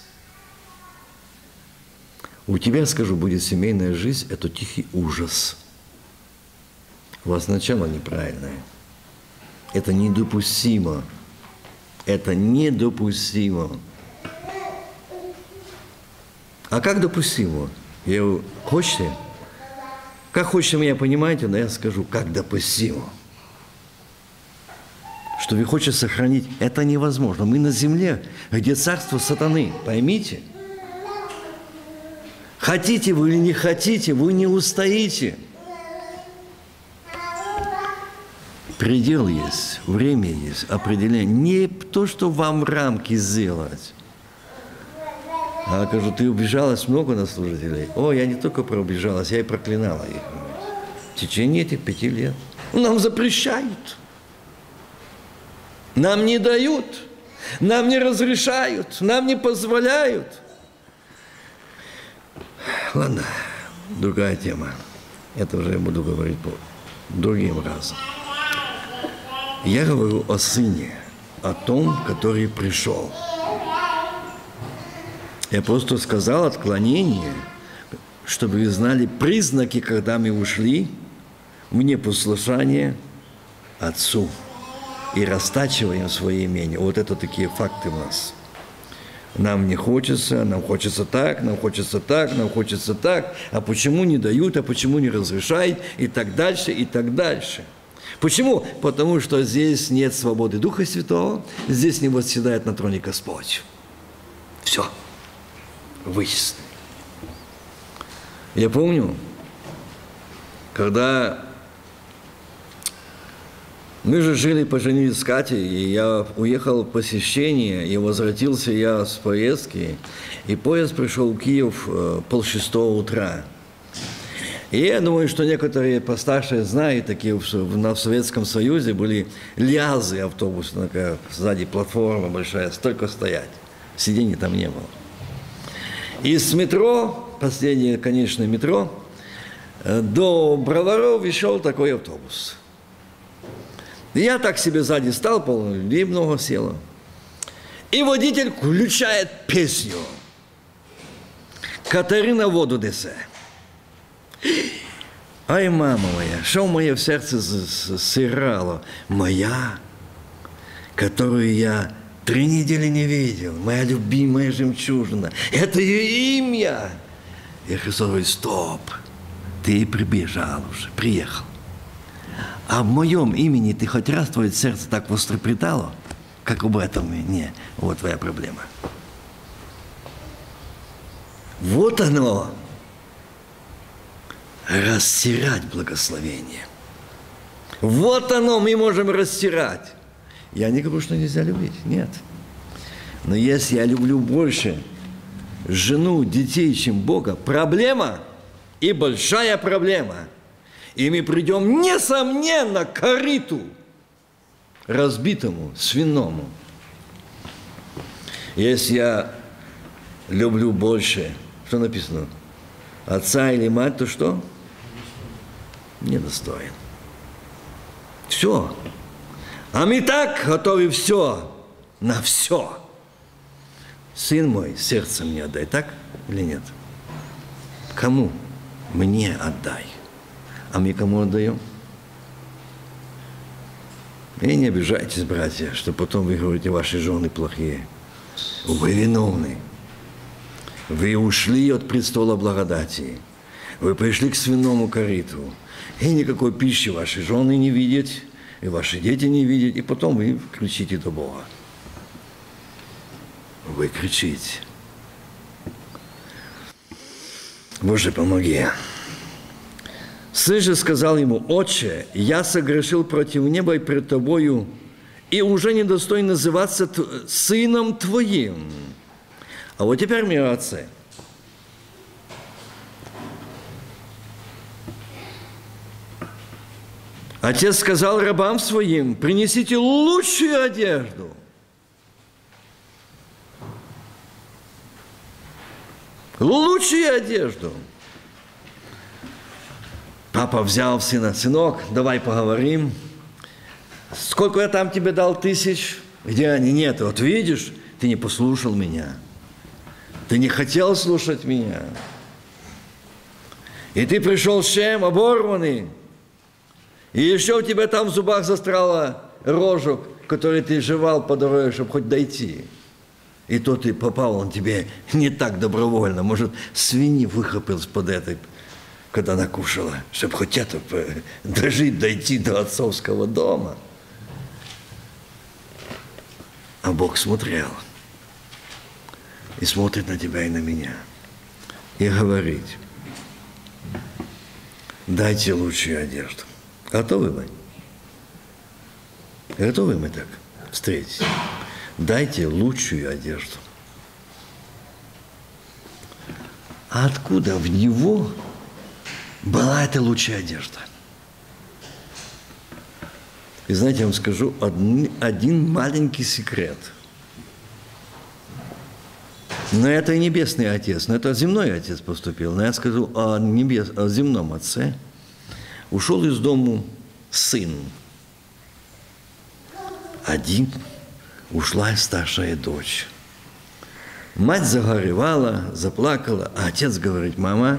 У тебя, скажу, будет семейная жизнь, это тихий ужас. У вас начало неправильное. Это недопустимо. Это недопустимо. А как допустимо? Я говорю, хочете? Как хочете меня понимаете, но я скажу, как допустимо. Что вы хотите сохранить, это невозможно. Мы на земле, где царство сатаны, поймите. Хотите вы или не хотите, вы не устоите. Предел есть, время есть, определение. Не то, что вам рамки сделать. А я говорю, ты убежалась много на служителей. О, я не только проубежалась, я и проклинала их. В течение этих 5 лет. Нам запрещают. Нам не дают. Нам не разрешают. Нам не позволяют. Ладно, другая тема. Это уже я буду говорить по другим разом. Я говорю о Сыне, о том, который пришел. Я просто сказал отклонение, чтобы вы знали признаки, когда мы ушли в непослушание Отцу и растачиваем свои имения. Вот это такие факты у нас. Нам не хочется, нам хочется так, нам хочется так, нам хочется так. А почему не дают, а почему не разрешают, и так дальше, и так дальше. Почему? Потому что здесь нет свободы Духа Святого, здесь не восседает на троне Господь. Все. Вычислено. Я помню, когда мы же жили, поженились с Катей, и я уехал в посещение, и возвратился я с поездки, и поезд пришел в Киев 5:30 утра. И я думаю, что некоторые постарше знают, такие в Советском Союзе были лязы автобуса, такая сзади платформа большая, столько стоять, сидений там не было. И с метро, последнее, конечно, метро, до Броваров шел такой автобус. Я так себе сзади стал, полно людей много село. И водитель включает песню. Катерина воду несе. Ай, мама моя, что в мое сердце сыграло? Моя, которую я 3 недели не видел, моя любимая жемчужина. Это ее имя. И Христос говорит, стоп, ты прибежал уже, приехал. А в моем имени ты хоть раз твое сердце так вострепетало, как об этом? Не, вот твоя проблема. Вот оно. Растирать благословение. Вот оно, мы можем растирать. Я не говорю, что нельзя любить, нет. Но если я люблю больше жену, детей, чем Бога, проблема и большая проблема. И мы придем, несомненно, к корыту разбитому, свиному. Если я люблю больше, что написано, отца или мать, то что? Недостоин. Все. А мы так готовы все, на все. Сын мой, сердце мне отдай, так или нет? Кому? Мне отдай. А мы кому отдаем? И не обижайтесь, братья, что потом вы говорите, ваши жены плохие. Вы виновны. Вы ушли от престола благодати. Вы пришли к свиному корыту. И никакой пищи ваши жены не видят, и ваши дети не видят, и потом вы кричите до Бога. Вы кричите. Боже, помоги. Сын же сказал ему, отче, я согрешил против неба и пред тобою, и уже недостоин называться сыном твоим. А вот теперь мне о отце. Отец сказал рабам своим, принесите лучшую одежду. Лучшую одежду. Папа взял сына, сынок, давай поговорим. Сколько я там тебе дал 1000? Где они? Нет, вот видишь, ты не послушал меня. Ты не хотел слушать меня. И ты пришел с чем? Оборванный. И еще у тебя там в зубах застряла рожок, который ты жевал по дороге, чтобы хоть дойти. И то ты попал, он тебе не так добровольно. Может, свиньи выхопил из-под этой, когда она кушала, чтобы хоть это дожить, дойти до отцовского дома. А Бог смотрел. И смотрит на тебя и на меня. И говорит, дайте лучшую одежду. Готовы мы? Готовы мы так встретить? Дайте лучшую одежду. А откуда в него была эта лучшая одежда? И знаете, я вам скажу один маленький секрет. Но это и небесный отец, но это земной отец поступил. Но я скажу о земном отце. Ушел из дому сын. Один ушла и старшая дочь. Мать загоревала, заплакала, а отец говорит, мама,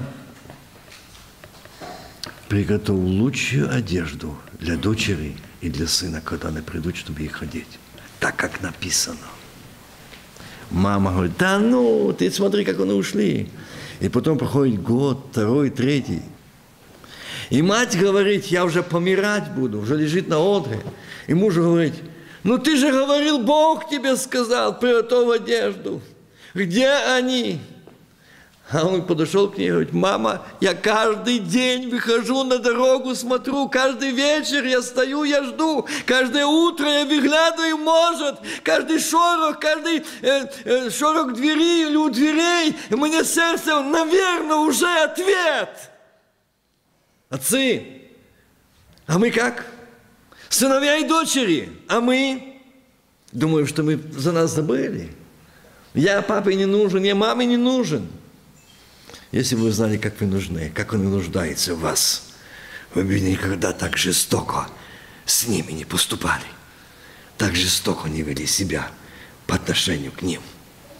приготовь лучшую одежду для дочери и для сына, когда они придут, чтобы их одеть. Так, как написано. Мама говорит, да ну, ты смотри, как они ушли. И потом проходит год, 2, 3. И мать говорит, я уже помирать буду, уже лежит на одре. И муж говорит, ну ты же говорил, Бог тебе сказал, приготовь одежду. Где они? А он подошел к ней и говорит, мама, я каждый день выхожу на дорогу, смотрю, каждый вечер я стою, я жду, каждое утро я выглядываю, может, каждый шорох двери или у дверей, и мне сердце, наверное, уже ответ. Отцы, а мы как? Сыновья и дочери, а мы? Думаем, что мы за нас забыли. Я папе не нужен, я маме не нужен. Если бы вы знали, как вы нужны, как он нуждается в вас, вы бы никогда так жестоко с ними не поступали, так жестоко не вели себя по отношению к ним.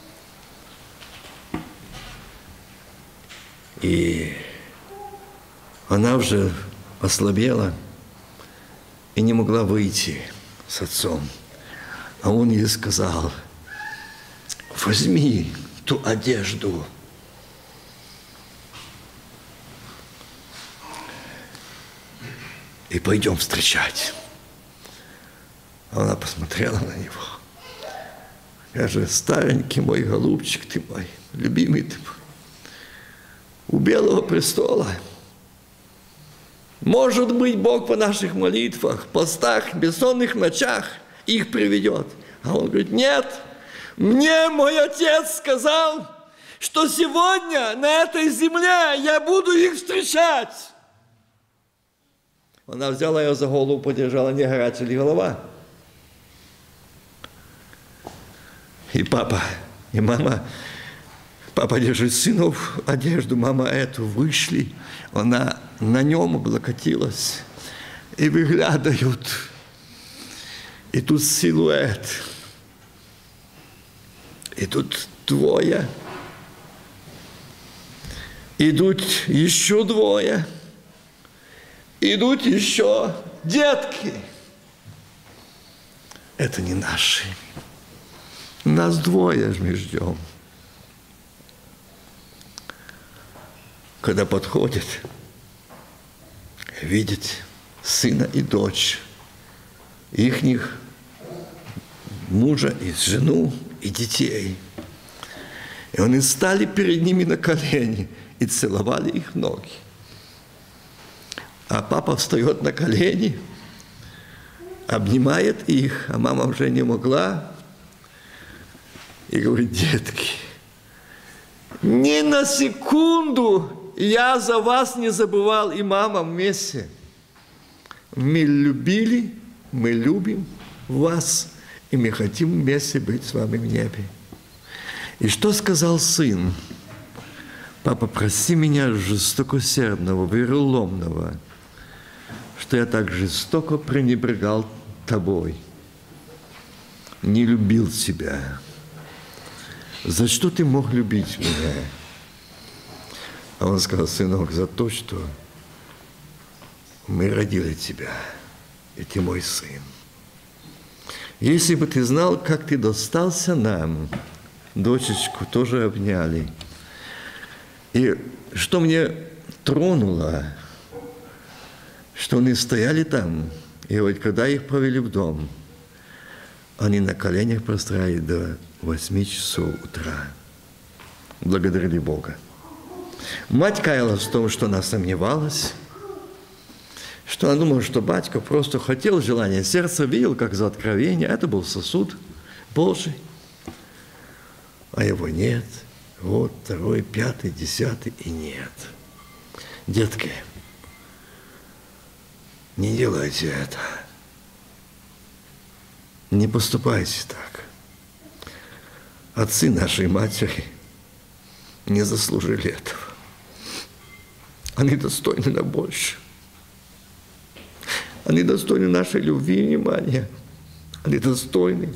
И она уже ослабела и не могла выйти с отцом. А он ей сказал: возьми ту одежду и пойдем встречать. Она посмотрела на него. Я же старенький мой голубчик ты мой, любимый ты мой, у Белого престола. Может быть, Бог по наших молитвах, постах, бессонных ночах их приведет. А он говорит: нет, мне мой отец сказал, что сегодня на этой земле я буду их встречать. Она взяла ее за голову, подержала, не горячая ли голова. И папа, и мама, папа держит сынов одежду, мама эту, вышли, она на нем облокотилась, и выглядывают, и тут силуэт, и тут двое, идут еще двое, идут еще детки. Это не наши. Нас двое мы ждем. Когда подходит, видит сына и дочь, ихних мужа и жену, и детей. И они стали перед ними на колени и целовали их ноги. А папа встает на колени, обнимает их, а мама уже не могла, и говорит: детки, ни на секунду я за вас не забывал, и мама вместе. Мы любили, мы любим вас, и мы хотим вместе быть с вами в небе. И что сказал сын? Папа, прости меня, жестокосердного, вероломного, что я так жестоко пренебрегал тобой, не любил тебя. За что ты мог любить меня? А он сказал: сынок, за то, что мы родили тебя, и ты мой сын. Если бы ты знал, как ты достался нам, дочечку тоже обняли. И что мне тронуло, что они стояли там, и вот когда их провели в дом, они на коленях простояли до 8 часов утра. Благодарили Бога. Мать каялась в том, что она сомневалась, что она думала, что батька просто хотел желания сердца, видел, как за откровение. Это был сосуд Божий. А его нет. Вот, 2, 5, 10 и нет. Детки, не делайте это. Не поступайте так. Отцы нашей матери не заслужили этого. Они достойны на больше. Они достойны нашей любви и внимания. Они достойны,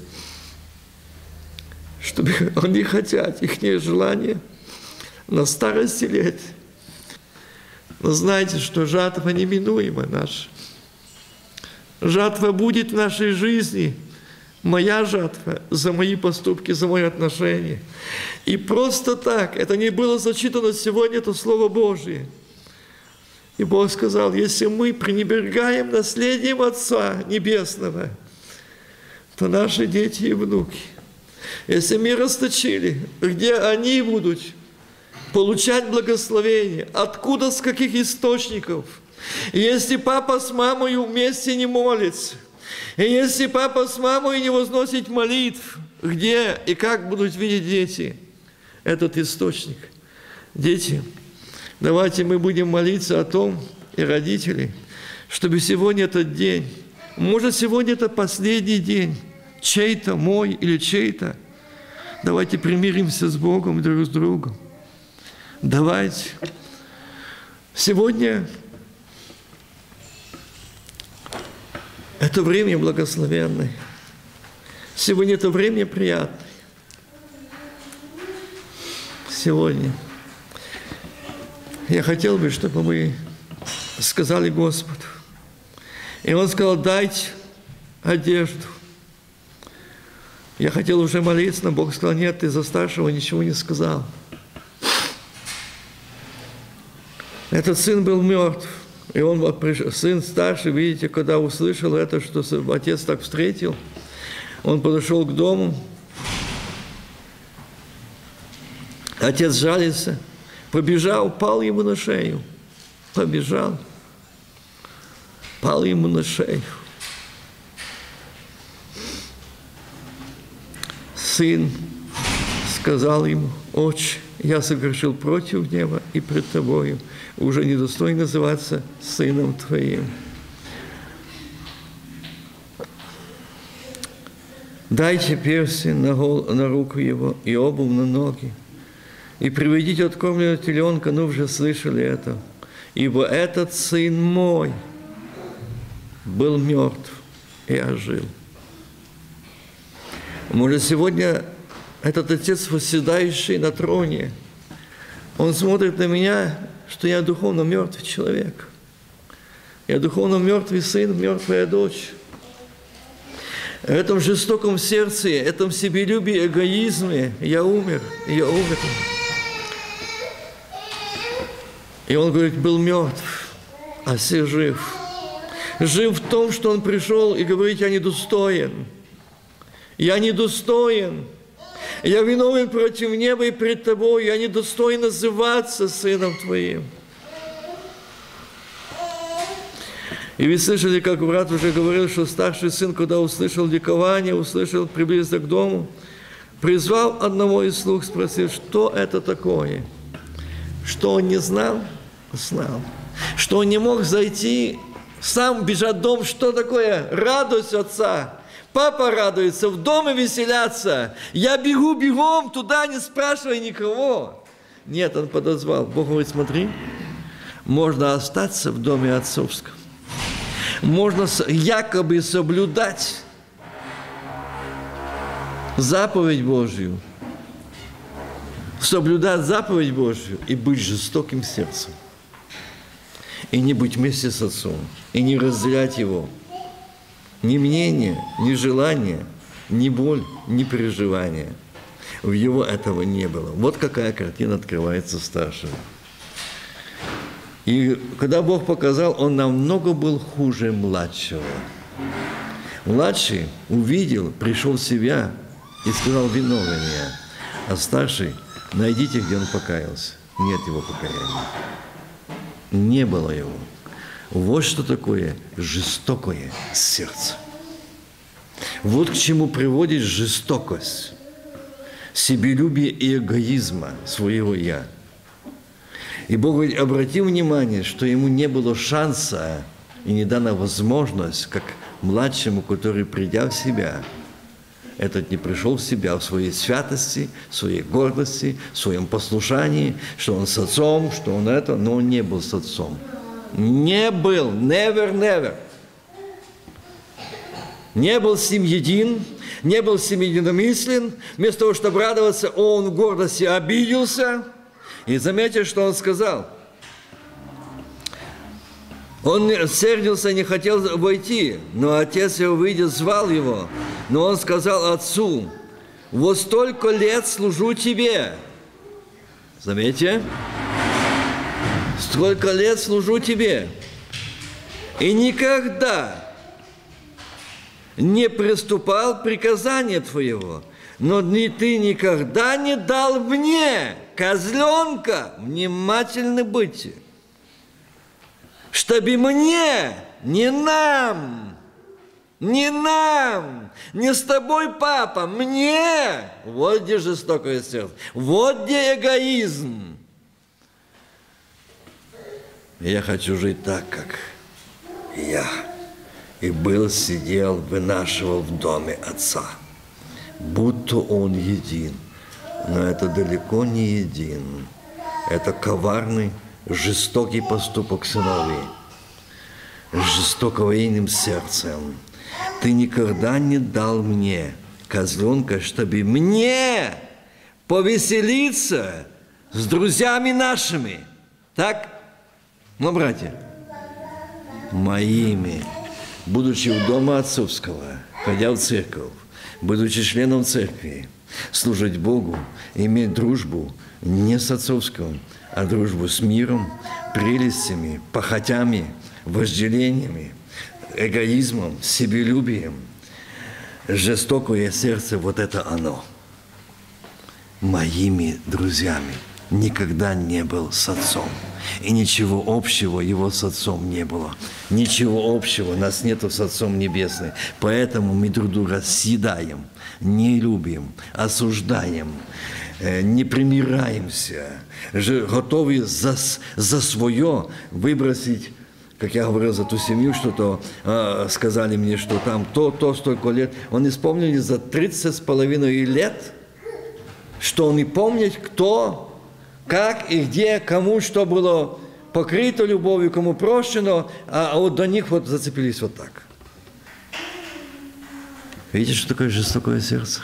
чтобы они хотят, их желание на старости лет. Но знайте, что жатва неминуема наша. Жатва будет в нашей жизни. Моя жатва за мои поступки, за мои отношения. И просто так, это не было зачитано сегодня, это Слово Божие. И Бог сказал: если мы пренебрегаем наследием Отца Небесного, то наши дети и внуки, если мы расточили, где они будут получать благословение, откуда, с каких источников, и если папа с мамой вместе не молится, и если папа с мамой не возносит молитв, где и как будут видеть дети этот источник? Дети, давайте мы будем молиться о том, и родители, чтобы сегодня этот день, может, сегодня это последний день, чей-то, мой или чей-то, давайте примиримся с Богом друг с другом. Давайте. Сегодня Это время благословенное. Сегодня это время приятное. Сегодня я хотел бы, чтобы мы сказали Господу. И Он сказал: дайте одежду. Я хотел уже молиться, но Бог сказал: нет, ты за старшего ничего не сказал. Этот сын был мертв. И он, сын старший, видите, когда услышал это, что отец так встретил, он подошел к дому. Отец жалился, побежал, пал ему на шею. Побежал, пал ему на шею. Сын сказал ему: отче, я согрешил против неба и пред тобою, уже недостоин называться сыном твоим. Дайте перстень на руку его и обувь на ноги, и приведите откормленного теленка, ну уже слышали это, ибо этот сын мой был мертв и ожил. Может, сегодня этот отец, восседающий на троне, он смотрит на меня, что я духовно мертвый человек. Я духовно мертвый сын, мертвая дочь. В этом жестоком сердце, этом себелюбии, эгоизме я умер. И он говорит: был мертв, а все жив. Жив в том, что он пришел и говорит: я недостоин. Я недостоин. Я виновен против неба и пред тобой. Я недостоин называться сыном твоим. И вы слышали, как брат уже говорил, что старший сын, когда услышал ликование, услышал, приблизился к дому, призвал одного из слуг, спросил, что это такое. Что он не знал? Знал. Что он не мог зайти, сам бежать в дом, что такое? Радость отца. Папа радуется, в доме веселятся. Я бегу бегом туда, не спрашивая никого. Нет, он подозвал. Бог говорит: смотри, можно остаться в доме отцовском. Можно якобы соблюдать заповедь Божью. Соблюдать заповедь Божью и быть жестоким сердцем. И не быть вместе с отцом. И не разделять его. Ни мнение, ни желание, ни боль, ни переживания. В его этого не было. Вот какая картина открывается старшему. И когда Бог показал, он намного был хуже младшего. Младший увидел, пришел в себя и сказал: виновен я. А старший: найдите, где он покаялся. Нет его покаяния. Не было его. Вот что такое жестокое сердце. Вот к чему приводит жестокость, себелюбие и эгоизма своего «я». И Бог говорит: обрати внимание, что ему не было шанса и не дана возможность, как младшему, который, придя в себя, этот не пришел в себя в своей святости, в своей гордости, в своем послушании, что он с отцом, что он это, но он не был с отцом. Не был, never. Не был с ним един, не был с ним единомыслен. Вместо того, чтобы радоваться, он в гордости обиделся. И заметьте, что он сказал. Он сердился, не хотел войти, но отец его, выйдя, звал его. Но он сказал отцу: вот столько лет служу тебе. Заметьте. Сколько лет служу тебе, и никогда не приступал приказания твоего, но ты никогда не дал мне, козленка, внимательно быть, чтобы мне, не нам, не с тобой, папа, мне, вот где жестокое сердце, вот где эгоизм. Я хочу жить так, как я. И был, сидел, вынашивал в доме отца. Будто он един. Но это далеко не един. Это коварный, жестокий поступок сыновей. С жестоковыйным сердцем. Ты никогда не дал мне козленка, чтобы мне повеселиться с друзьями нашими. Так? Ну, братья, моими, будучи в доме отцовского, ходя в церковь, будучи членом церкви, служить Богу, иметь дружбу не с отцовским, а дружбу с миром, прелестями, похотями, вожделениями, эгоизмом, себелюбием, жестокое сердце, вот это оно. Моими друзьями никогда не был с отцом. И ничего общего его с отцом не было. Ничего общего нас нету с Отцом Небесным. Поэтому мы друг друга съедаем, не любим, осуждаем, не примираемся, готовы за свое выбросить. Как я говорил за ту семью, что-то сказали мне, что там то, столько лет. Он исполнили за 30,5 лет, что он и помнит, кто, как и где, кому что было покрыто любовью, кому прощено, а вот до них вот зацепились вот так. Видите, что такое жестокое сердце?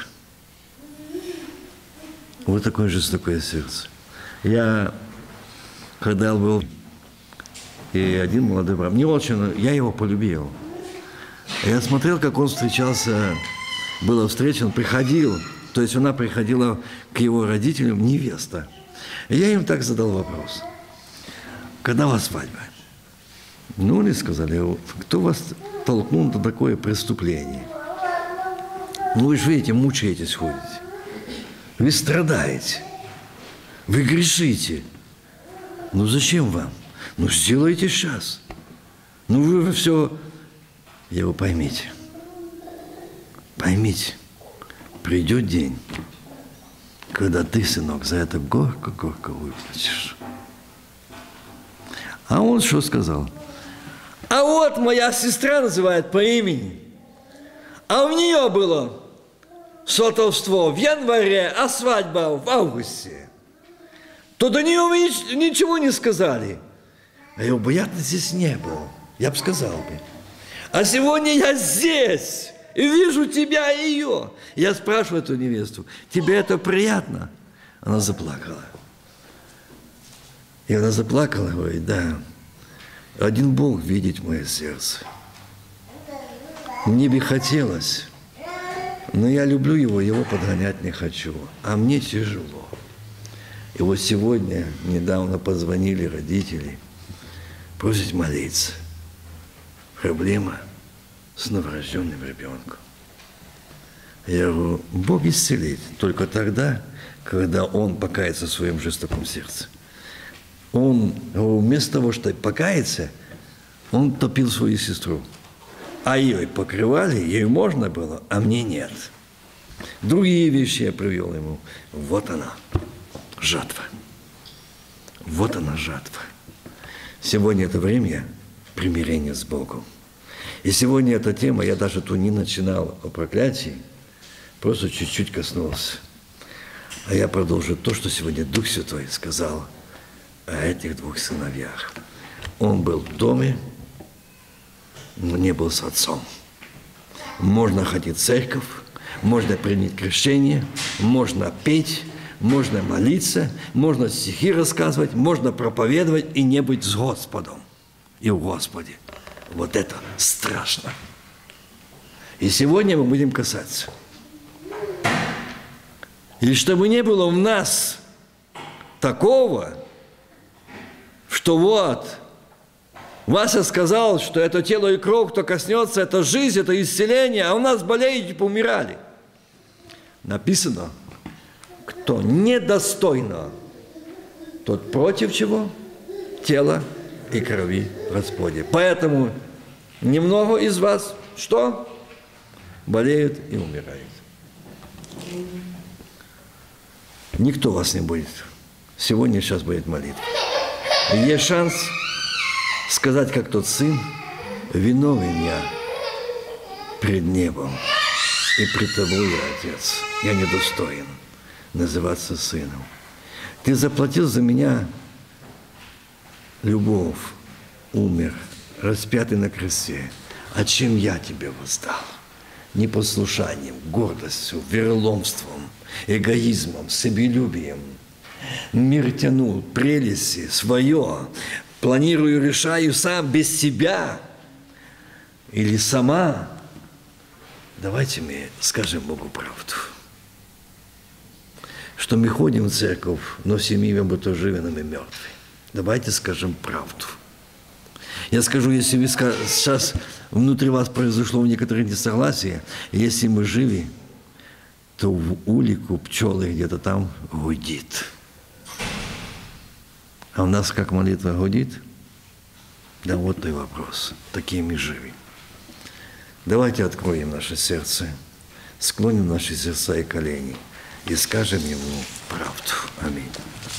Вот такое жестокое сердце. Я, когда был, и один молодой брат, не очень, я его полюбил. Я смотрел, как он встречался, была встреча, он приходил, то есть она приходила к его родителям, невеста. И я им так задал вопрос. Когда у вас свадьба? Ну, они сказали, кто вас толкнул на такое преступление? Ну, вы же видите, мучаетесь, ходите. Вы страдаете. Вы грешите. Ну, зачем вам? Ну, сделайте сейчас. Ну, вы все... Я говорю, поймите, придет день, когда ты, сынок, за это горько-горько выплачешь. А он что сказал? А вот моя сестра называет по имени, а у нее было сватовство в январе, а свадьба в августе. То до нее вы ничего не сказали. А я бы, я здесь не был, я бы сказал бы. А сегодня я здесь и вижу тебя и ее. Я спрашиваю эту невесту, тебе это приятно? Она заплакала. И она заплакала, говорит, да, один Бог видит мое сердце. Мне бы хотелось, но я люблю его подгонять не хочу, а мне тяжело. И вот сегодня, недавно позвонили родители, просят молиться. Проблема с новорожденным ребенком. Я говорю, Бог исцелит только тогда, когда он покается в своем жестоком сердце. Он, вместо того, чтобы покаяться, он топил свою сестру. А ее покрывали, ей можно было, а мне нет. Другие вещи я привел ему. Вот она, жатва. Вот она, жатва. Сегодня это время примирения с Богом. И сегодня эта тема, я даже тут не начинал о проклятии, просто чуть-чуть коснулся. А я продолжу то, что сегодня Дух Святой сказал о этих двух сыновьях. Он был в доме, но не был с отцом. Можно ходить в церковь, можно принять крещение, можно петь, можно молиться, можно стихи рассказывать, можно проповедовать и не быть с Господом. И в Господе. Вот это страшно. И сегодня мы будем касаться. И чтобы не было в нас такого, что вот, Вася сказал, что это тело и кровь, кто коснется, это жизнь, это исцеление, а у нас болеют и поумирали. Написано, кто недостойно, тот против чего? Тела и крови Господи. Поэтому немного из вас что? Болеют и умирают. Никто вас не будет. Сегодня, сейчас будет молитва. И есть шанс сказать, как тот сын, виновен я пред небом и пред тобою, Отец. Я недостоин называться сыном. Ты заплатил за меня любовь, умер, распятый на кресте. А чем я тебе воздал? непослушанием, гордостью, вероломством, эгоизмом, себелюбием. Мир тянул прелести свое, планирую, решаю сам без себя или сама. Давайте мы скажем Богу правду, что мы ходим в церковь, но семьи будто живы, мы мертвы. Давайте скажем правду. Я скажу, если вы сейчас внутри вас произошло некоторое несогласие, если мы живы, то в улику пчелы где-то там гудит. А у нас как молитва гудит? Да вот и вопрос. Такие мы живы. Давайте откроем наше сердце, склоним наши сердца и колени и скажем Ему правду. Аминь.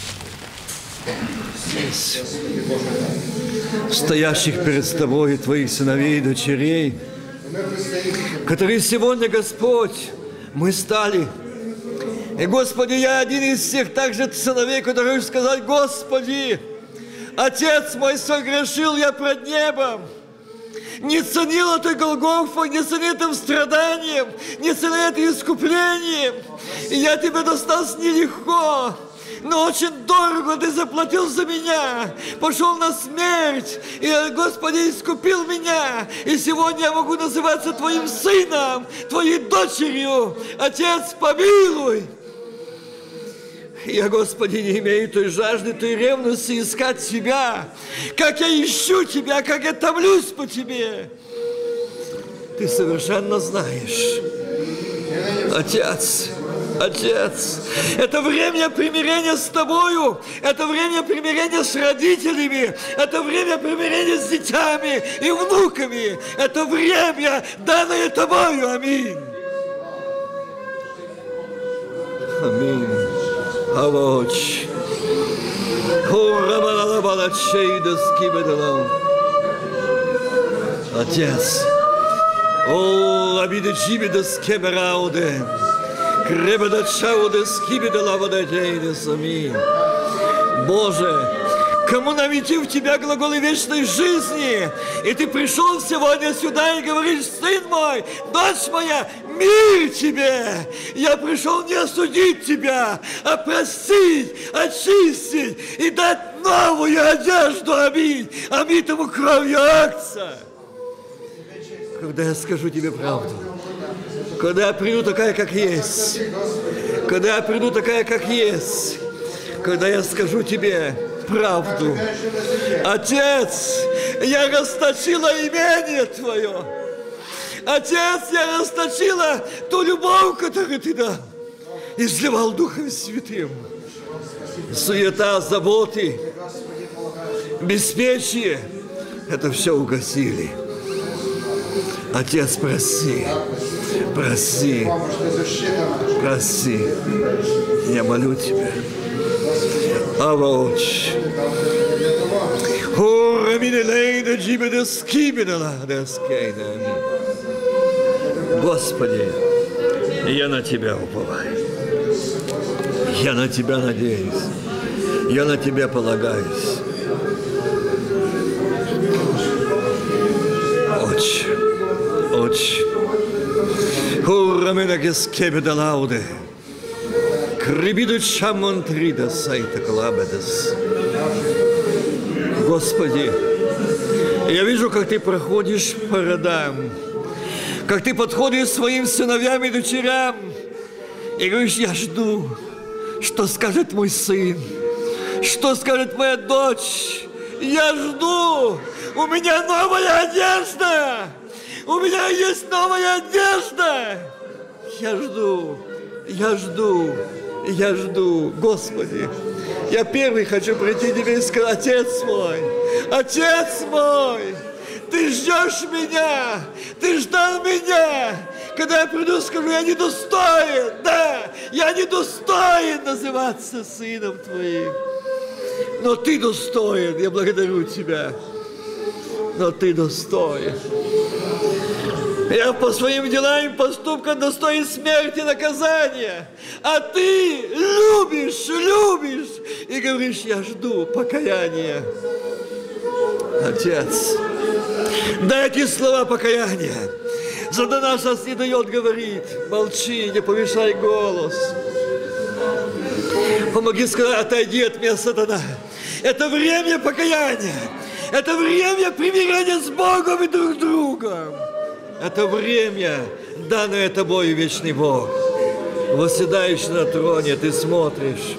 Стоящих перед Тобой, Твоих сыновей и дочерей, которые сегодня, Господь, мы стали. И, Господи, я один из всех также сыновей, которые сказать: Господи, Отец мой согрешил я пред небом, не ценил это Голгофу, не ценил этим страданием, не ценил это искуплением. И я Тебе достался нелегко, но очень дорого Ты заплатил за меня, пошел на смерть, и, Господи, искупил меня. И сегодня я могу называться Твоим сыном, Твоей дочерью. Отец, помилуй. Я, Господи, не имею той жажды, той ревности искать Тебя, как я ищу Тебя, как я томлюсь по Тебе. Ты совершенно знаешь. Отец, Отец, это время примирения с Тобою, это время примирения с родителями, это время примирения с детьми и внуками, это время, данное Тобою. Аминь. Аминь. Авоч. Отец. О, обиды чибида скеберауде. Кребеда чауде скибида лавададейде сами. Боже, кому нам идти в Тебя глаголы вечной жизни? И Ты пришел сегодня сюда и говоришь: сын мой, дочь моя, мир тебе! Я пришел не осудить тебя, а простить, очистить и дать новую одежду, аминь, омитому кровью Агнца. Когда я скажу Тебе правду, когда я приду такая, как есть, когда я приду такая, как есть, когда я скажу Тебе правду: Отец, я расточила имение Твое. Отец, я расточила ту любовь, которую Ты дал, изливал Духом Святым. Суета, заботы, беспечие – это все угасили. Отец, прости, прости, прости. Я молю Тебя. Авоч. Господи, я на Тебя уповаю. Я на Тебя надеюсь. Я на Тебя полагаюсь. Отче, Отче. Хурамена гескебеда лауде. Крибиду чамонтрида сайта клабедес. Господи, я вижу, как Ты проходишь по родам, как Ты подходишь своим сыновьям и дочерям и говоришь: я жду, что скажет мой сын, что скажет моя дочь. Я жду, у меня новая одежда, у меня есть новая одежда. Я жду, я жду, я жду, Господи. Я первый хочу прийти к Тебе и сказать: Отец мой, Ты ждешь меня, Ты ждал меня. Когда я приду, скажу: я недостоин, да, я недостоин называться сыном Твоим. Но Ты достоин, я благодарю Тебя. Но Ты достоин. Я по своим делам и поступкам достоин смерти и наказания. А Ты любишь, любишь. И говоришь: я жду покаяния. Отец, дай эти слова покаяния. Сатана сейчас не дает говорить. Молчи, не повышай голос. Помоги сказать, отойди от меня, сатана. Это время покаяния. Это время примирения с Богом и друг с другом. Это время, данное тобою, вечный Бог. Восседаешь на троне, ты смотришь,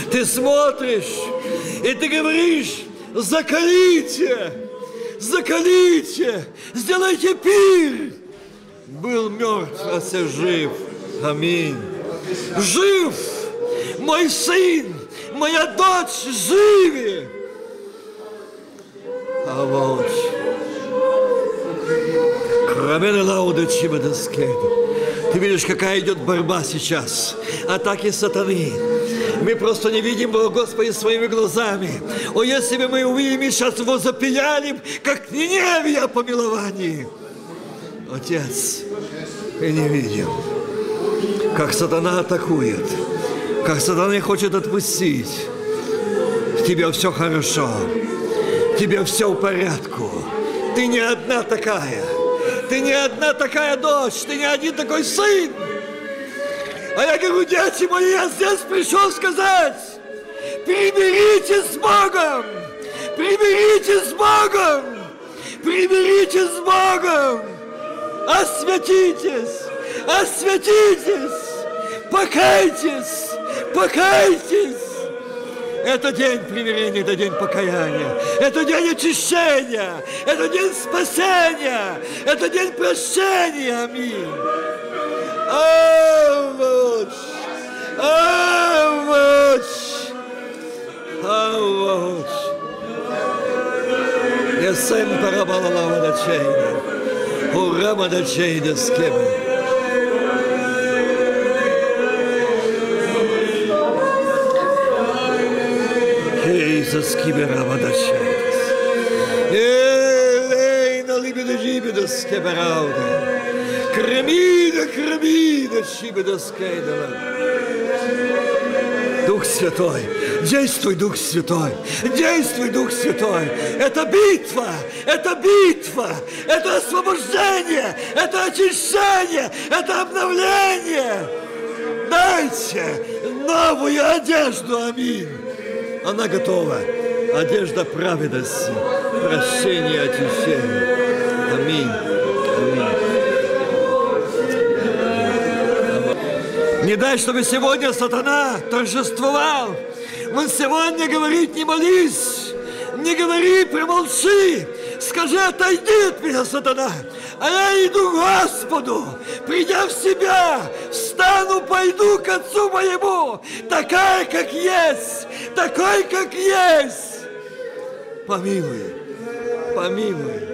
и ты говоришь, закалите, закалите, сделайте пир. Был мертв, а все жив. Аминь. Жив мой сын, моя дочь живи. А вот Рамене лауда чибадаскеда. Ты видишь, какая идет борьба сейчас. Атаки сатаны. Мы просто не видим его, Господи, своими глазами. О, если бы мы увидели, сейчас его запечалим, как Ниневия о помиловании. Отец, мы не видим, как сатана атакует, как сатана хочет отпустить. В тебе все хорошо, в тебе все в порядку. Ты не одна такая. Ты не одна такая дочь, ты не один такой сын. А я говорю, дети мои, я здесь пришел сказать, примиритесь с Богом, примиритесь с Богом, примиритесь с Богом, освятитесь, освятитесь, покайтесь, покайтесь. Это день примирения, это день покаяния, это день очищения, это день спасения, это день прощения. Аминь. Авоч, авоч, авоч. Я сам парабалала дочейна, урама дочейна с кем. Скиберавадашайдас. Элейна либидажибидас кеберауда. Кремида, кремида, шибидас-кейдала. Дух Святой, действуй, Дух Святой, действуй, Дух Святой. Это битва, это битва, это освобождение, это очищение, это обновление. Дайте новую одежду, аминь. Она готова. Одежда праведности, прощение, очищение. Аминь. Аминь. Не дай, чтобы сегодня сатана торжествовал. Он сегодня говорит, не молись, не говори, промолчи. Скажи, отойди от меня, сатана. А я иду к Господу, придя в себя, встану, пойду к Отцу моему, такая, как есть, такой, как есть. Помилуй, помилуй.